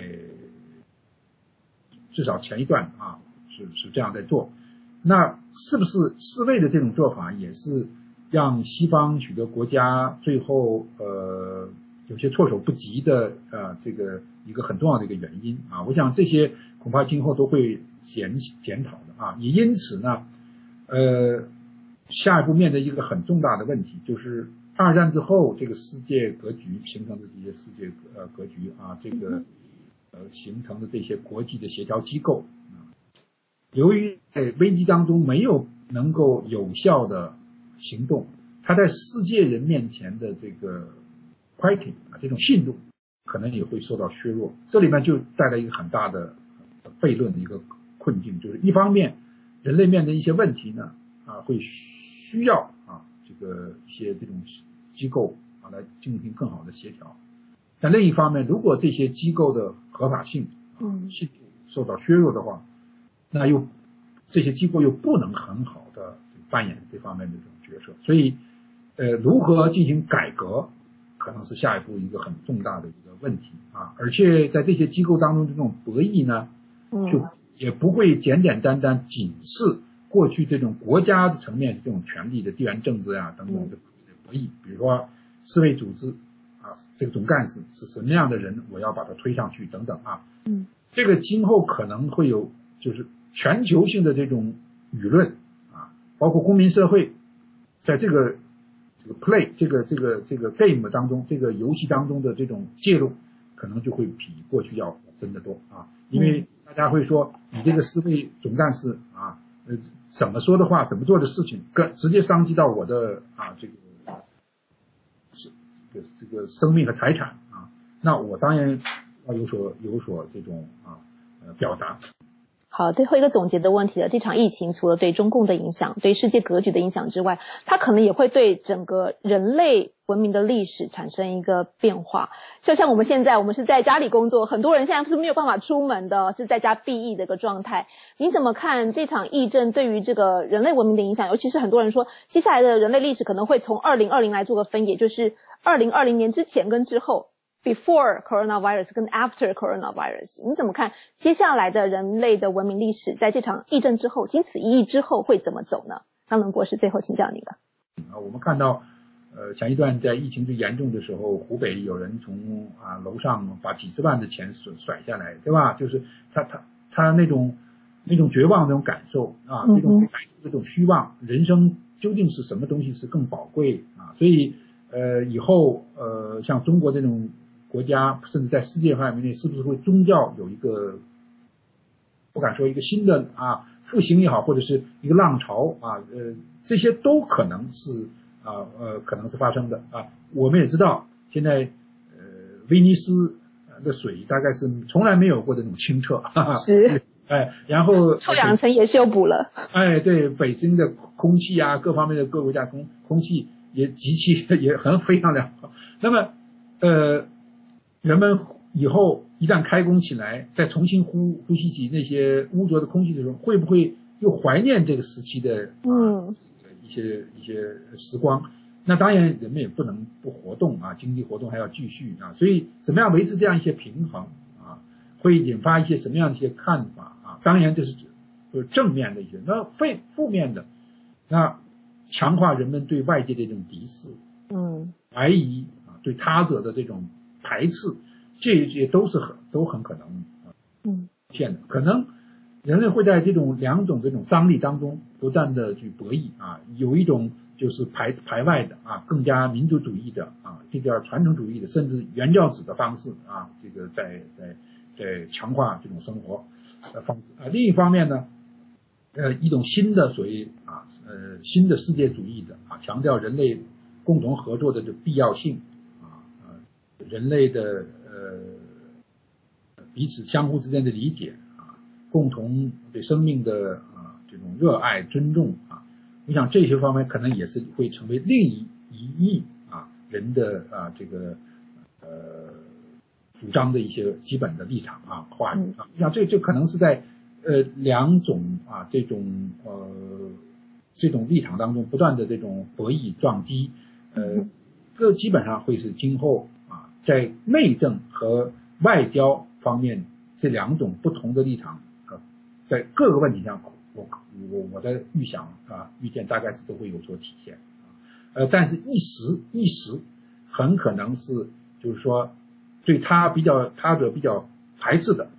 至少前一段是这样在做。那是不是世卫的这种做法也是让西方许多国家最后有些措手不及的这个一个很重要的一个原因我想这些恐怕今后都会检讨的也因此呢下一步面对一个很重大的问题，就是二战之后这个世界格局形成的这些世界格局这个形成的这些国际的协调机构由于在危机当中没有能够有效的行动，它在世界人面前的这个credibility这种信度可能也会受到削弱，这里面就带来一个很大的悖论的一个困境，就是一方面人类面对一些问题呢会需要这个一些这种机构来进行更好的协调。但另一方面，如果这些机构的合法性信度受到削弱的话，那这些机构又不能很好的扮演这方面的这种角色，所以如何进行改革可能是下一步一个很重大的一个问题而且在这些机构当中这种博弈呢，就也不会简简单单仅是过去这种国家层面这种权力的地缘政治等等的博弈，比如说世卫组织这个总干事是什么样的人，我要把它推上去等等这个今后可能会有就是全球性的这种舆论包括公民社会在这个 play 这个 game 当中，这个游戏当中的这种介入可能就会比过去要深得多因为大家会说你这个世卫总干事怎么说的话，怎么做的事情直接伤及到我的这个生命和财产那我当然要有所这种表达。 好，最后一个总结的问题了，这场疫情除了对中共的影响，对世界格局的影响之外，它可能也会对整个人类文明的历史产生一个变化。就像我们现在，我们是在家里工作，很多人现在是没有办法出门的，是在家避疫的一个状态。你怎么看这场疫症对于这个人类文明的影响？尤其是很多人说，接下来的人类历史可能会从2020来做个分野，就是2020年之前跟之后。Before coronavirus 跟 After coronavirus， 你怎么看接下来的人类的文明历史在这场疫症之后，经此一役之后会怎么走呢？张伦博士，最后请教您了。 我们看到前一段在疫情最严重的时候，湖北有人从楼上把几十万的钱甩下来，对吧？就是他那种绝望那种感受这种虚妄，人生究竟是什么东西是更宝贵所以以后像中国这种国家，甚至在世界范围内，是不是会宗教有一个不敢说一个新的复兴也好，或者是一个浪潮这些都可能是发生的我们也知道，现在威尼斯的水大概是从来没有过的那种清澈是然后臭氧层也修补了对，北京的空气各方面的各国家空气也非常良好。那么人们以后一旦开工起来，再重新呼吸起那些污浊的空气的时候，会不会又怀念这个时期的一些时光？那当然人们也不能不活动经济活动还要继续所以怎么样维持这样一些平衡会引发一些什么样的一些看法当然这是正面的一些，那负面的那强化人们对外界的这种敌视怀疑对他者的这种排斥，这些都很可能现的。可能人类会在这种两种这种张力当中不断的去博弈有一种就是排外的更加民族主义的这叫传统主义的，甚至原教旨的方式这个在强化这种生活的方式另一方面呢一种新的所谓新的世界主义的强调人类共同合作的这必要性人类的彼此相互之间的理解共同对生命的这种热爱尊重我想这些方面可能也是会成为另一翼人的这个主张的一些基本的立场话语我想这可能是在两种这种立场当中不断的这种博弈撞击这基本上会是今后在内政和外交方面这两种不同的立场在各个问题上我的预见大概是都会有所体现但是一时很可能是就是说对他者比较排斥的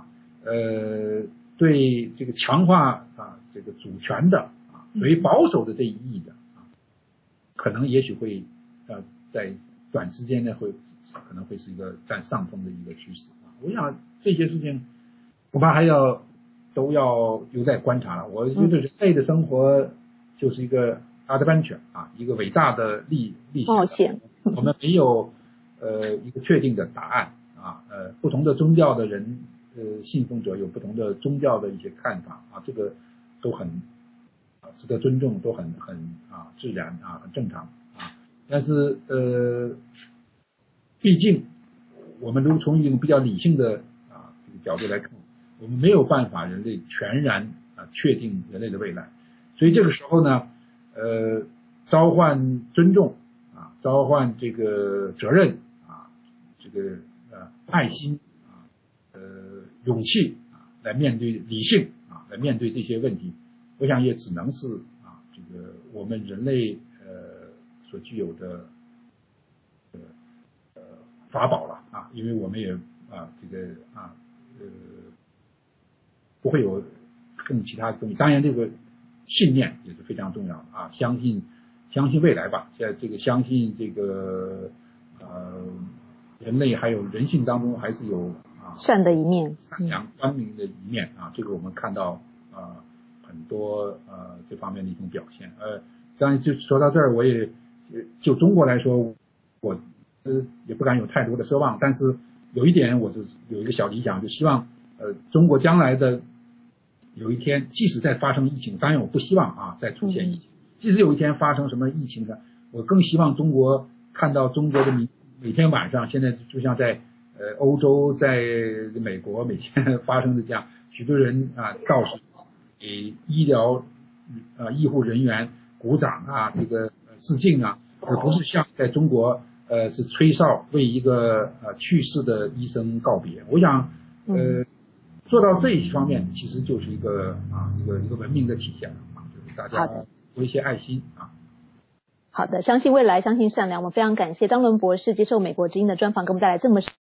对这个强化这个主权的属于保守的这一翼的可能也许会在短时间内可能会是一个占上风的一个趋势我想这些事情恐怕都要留在观察了。我觉得人类的生活就是一个 adventure 一个伟大的历史冒险我们没有一个确定的答案不同的宗教的人信奉者有不同的宗教的一些看法这个都很值得尊重，都很自然很正常但是毕竟我们如果从一种比较理性的这个角度来看，我们没有办法人类全然确定人类的未来，所以这个时候呢召唤尊重召唤这个责任这个爱心勇气来面对理性来面对这些问题，我想也只能是这个我们人类所具有的法宝了因为我们也这个不会有更其他的东西。当然这个信念也是非常重要的相信未来吧，现在这个相信这个人类还有人性当中还是有善的一面， 善良光明的一面这个我们看到很多这方面的一种表现。当然就说到这儿，我也就中国来说，我也不敢有太多的奢望，但是有一点我就有一个小理想，就希望中国将来的有一天，即使再发生疫情，当然我不希望再出现疫情，即使有一天发生什么疫情的，我更希望中国看到中国的每天晚上，现在就像在欧洲在美国每天发生的这样，许多人到处给医疗医护人员鼓掌这个致敬而不是像在中国是吹哨为一个去世的医生告别。我想做到这一方面，其实就是一个文明的体现就是大家多一些爱心好的，相信未来，相信善良。我们非常感谢张伦博士接受美国之音的专访，给我们带来这么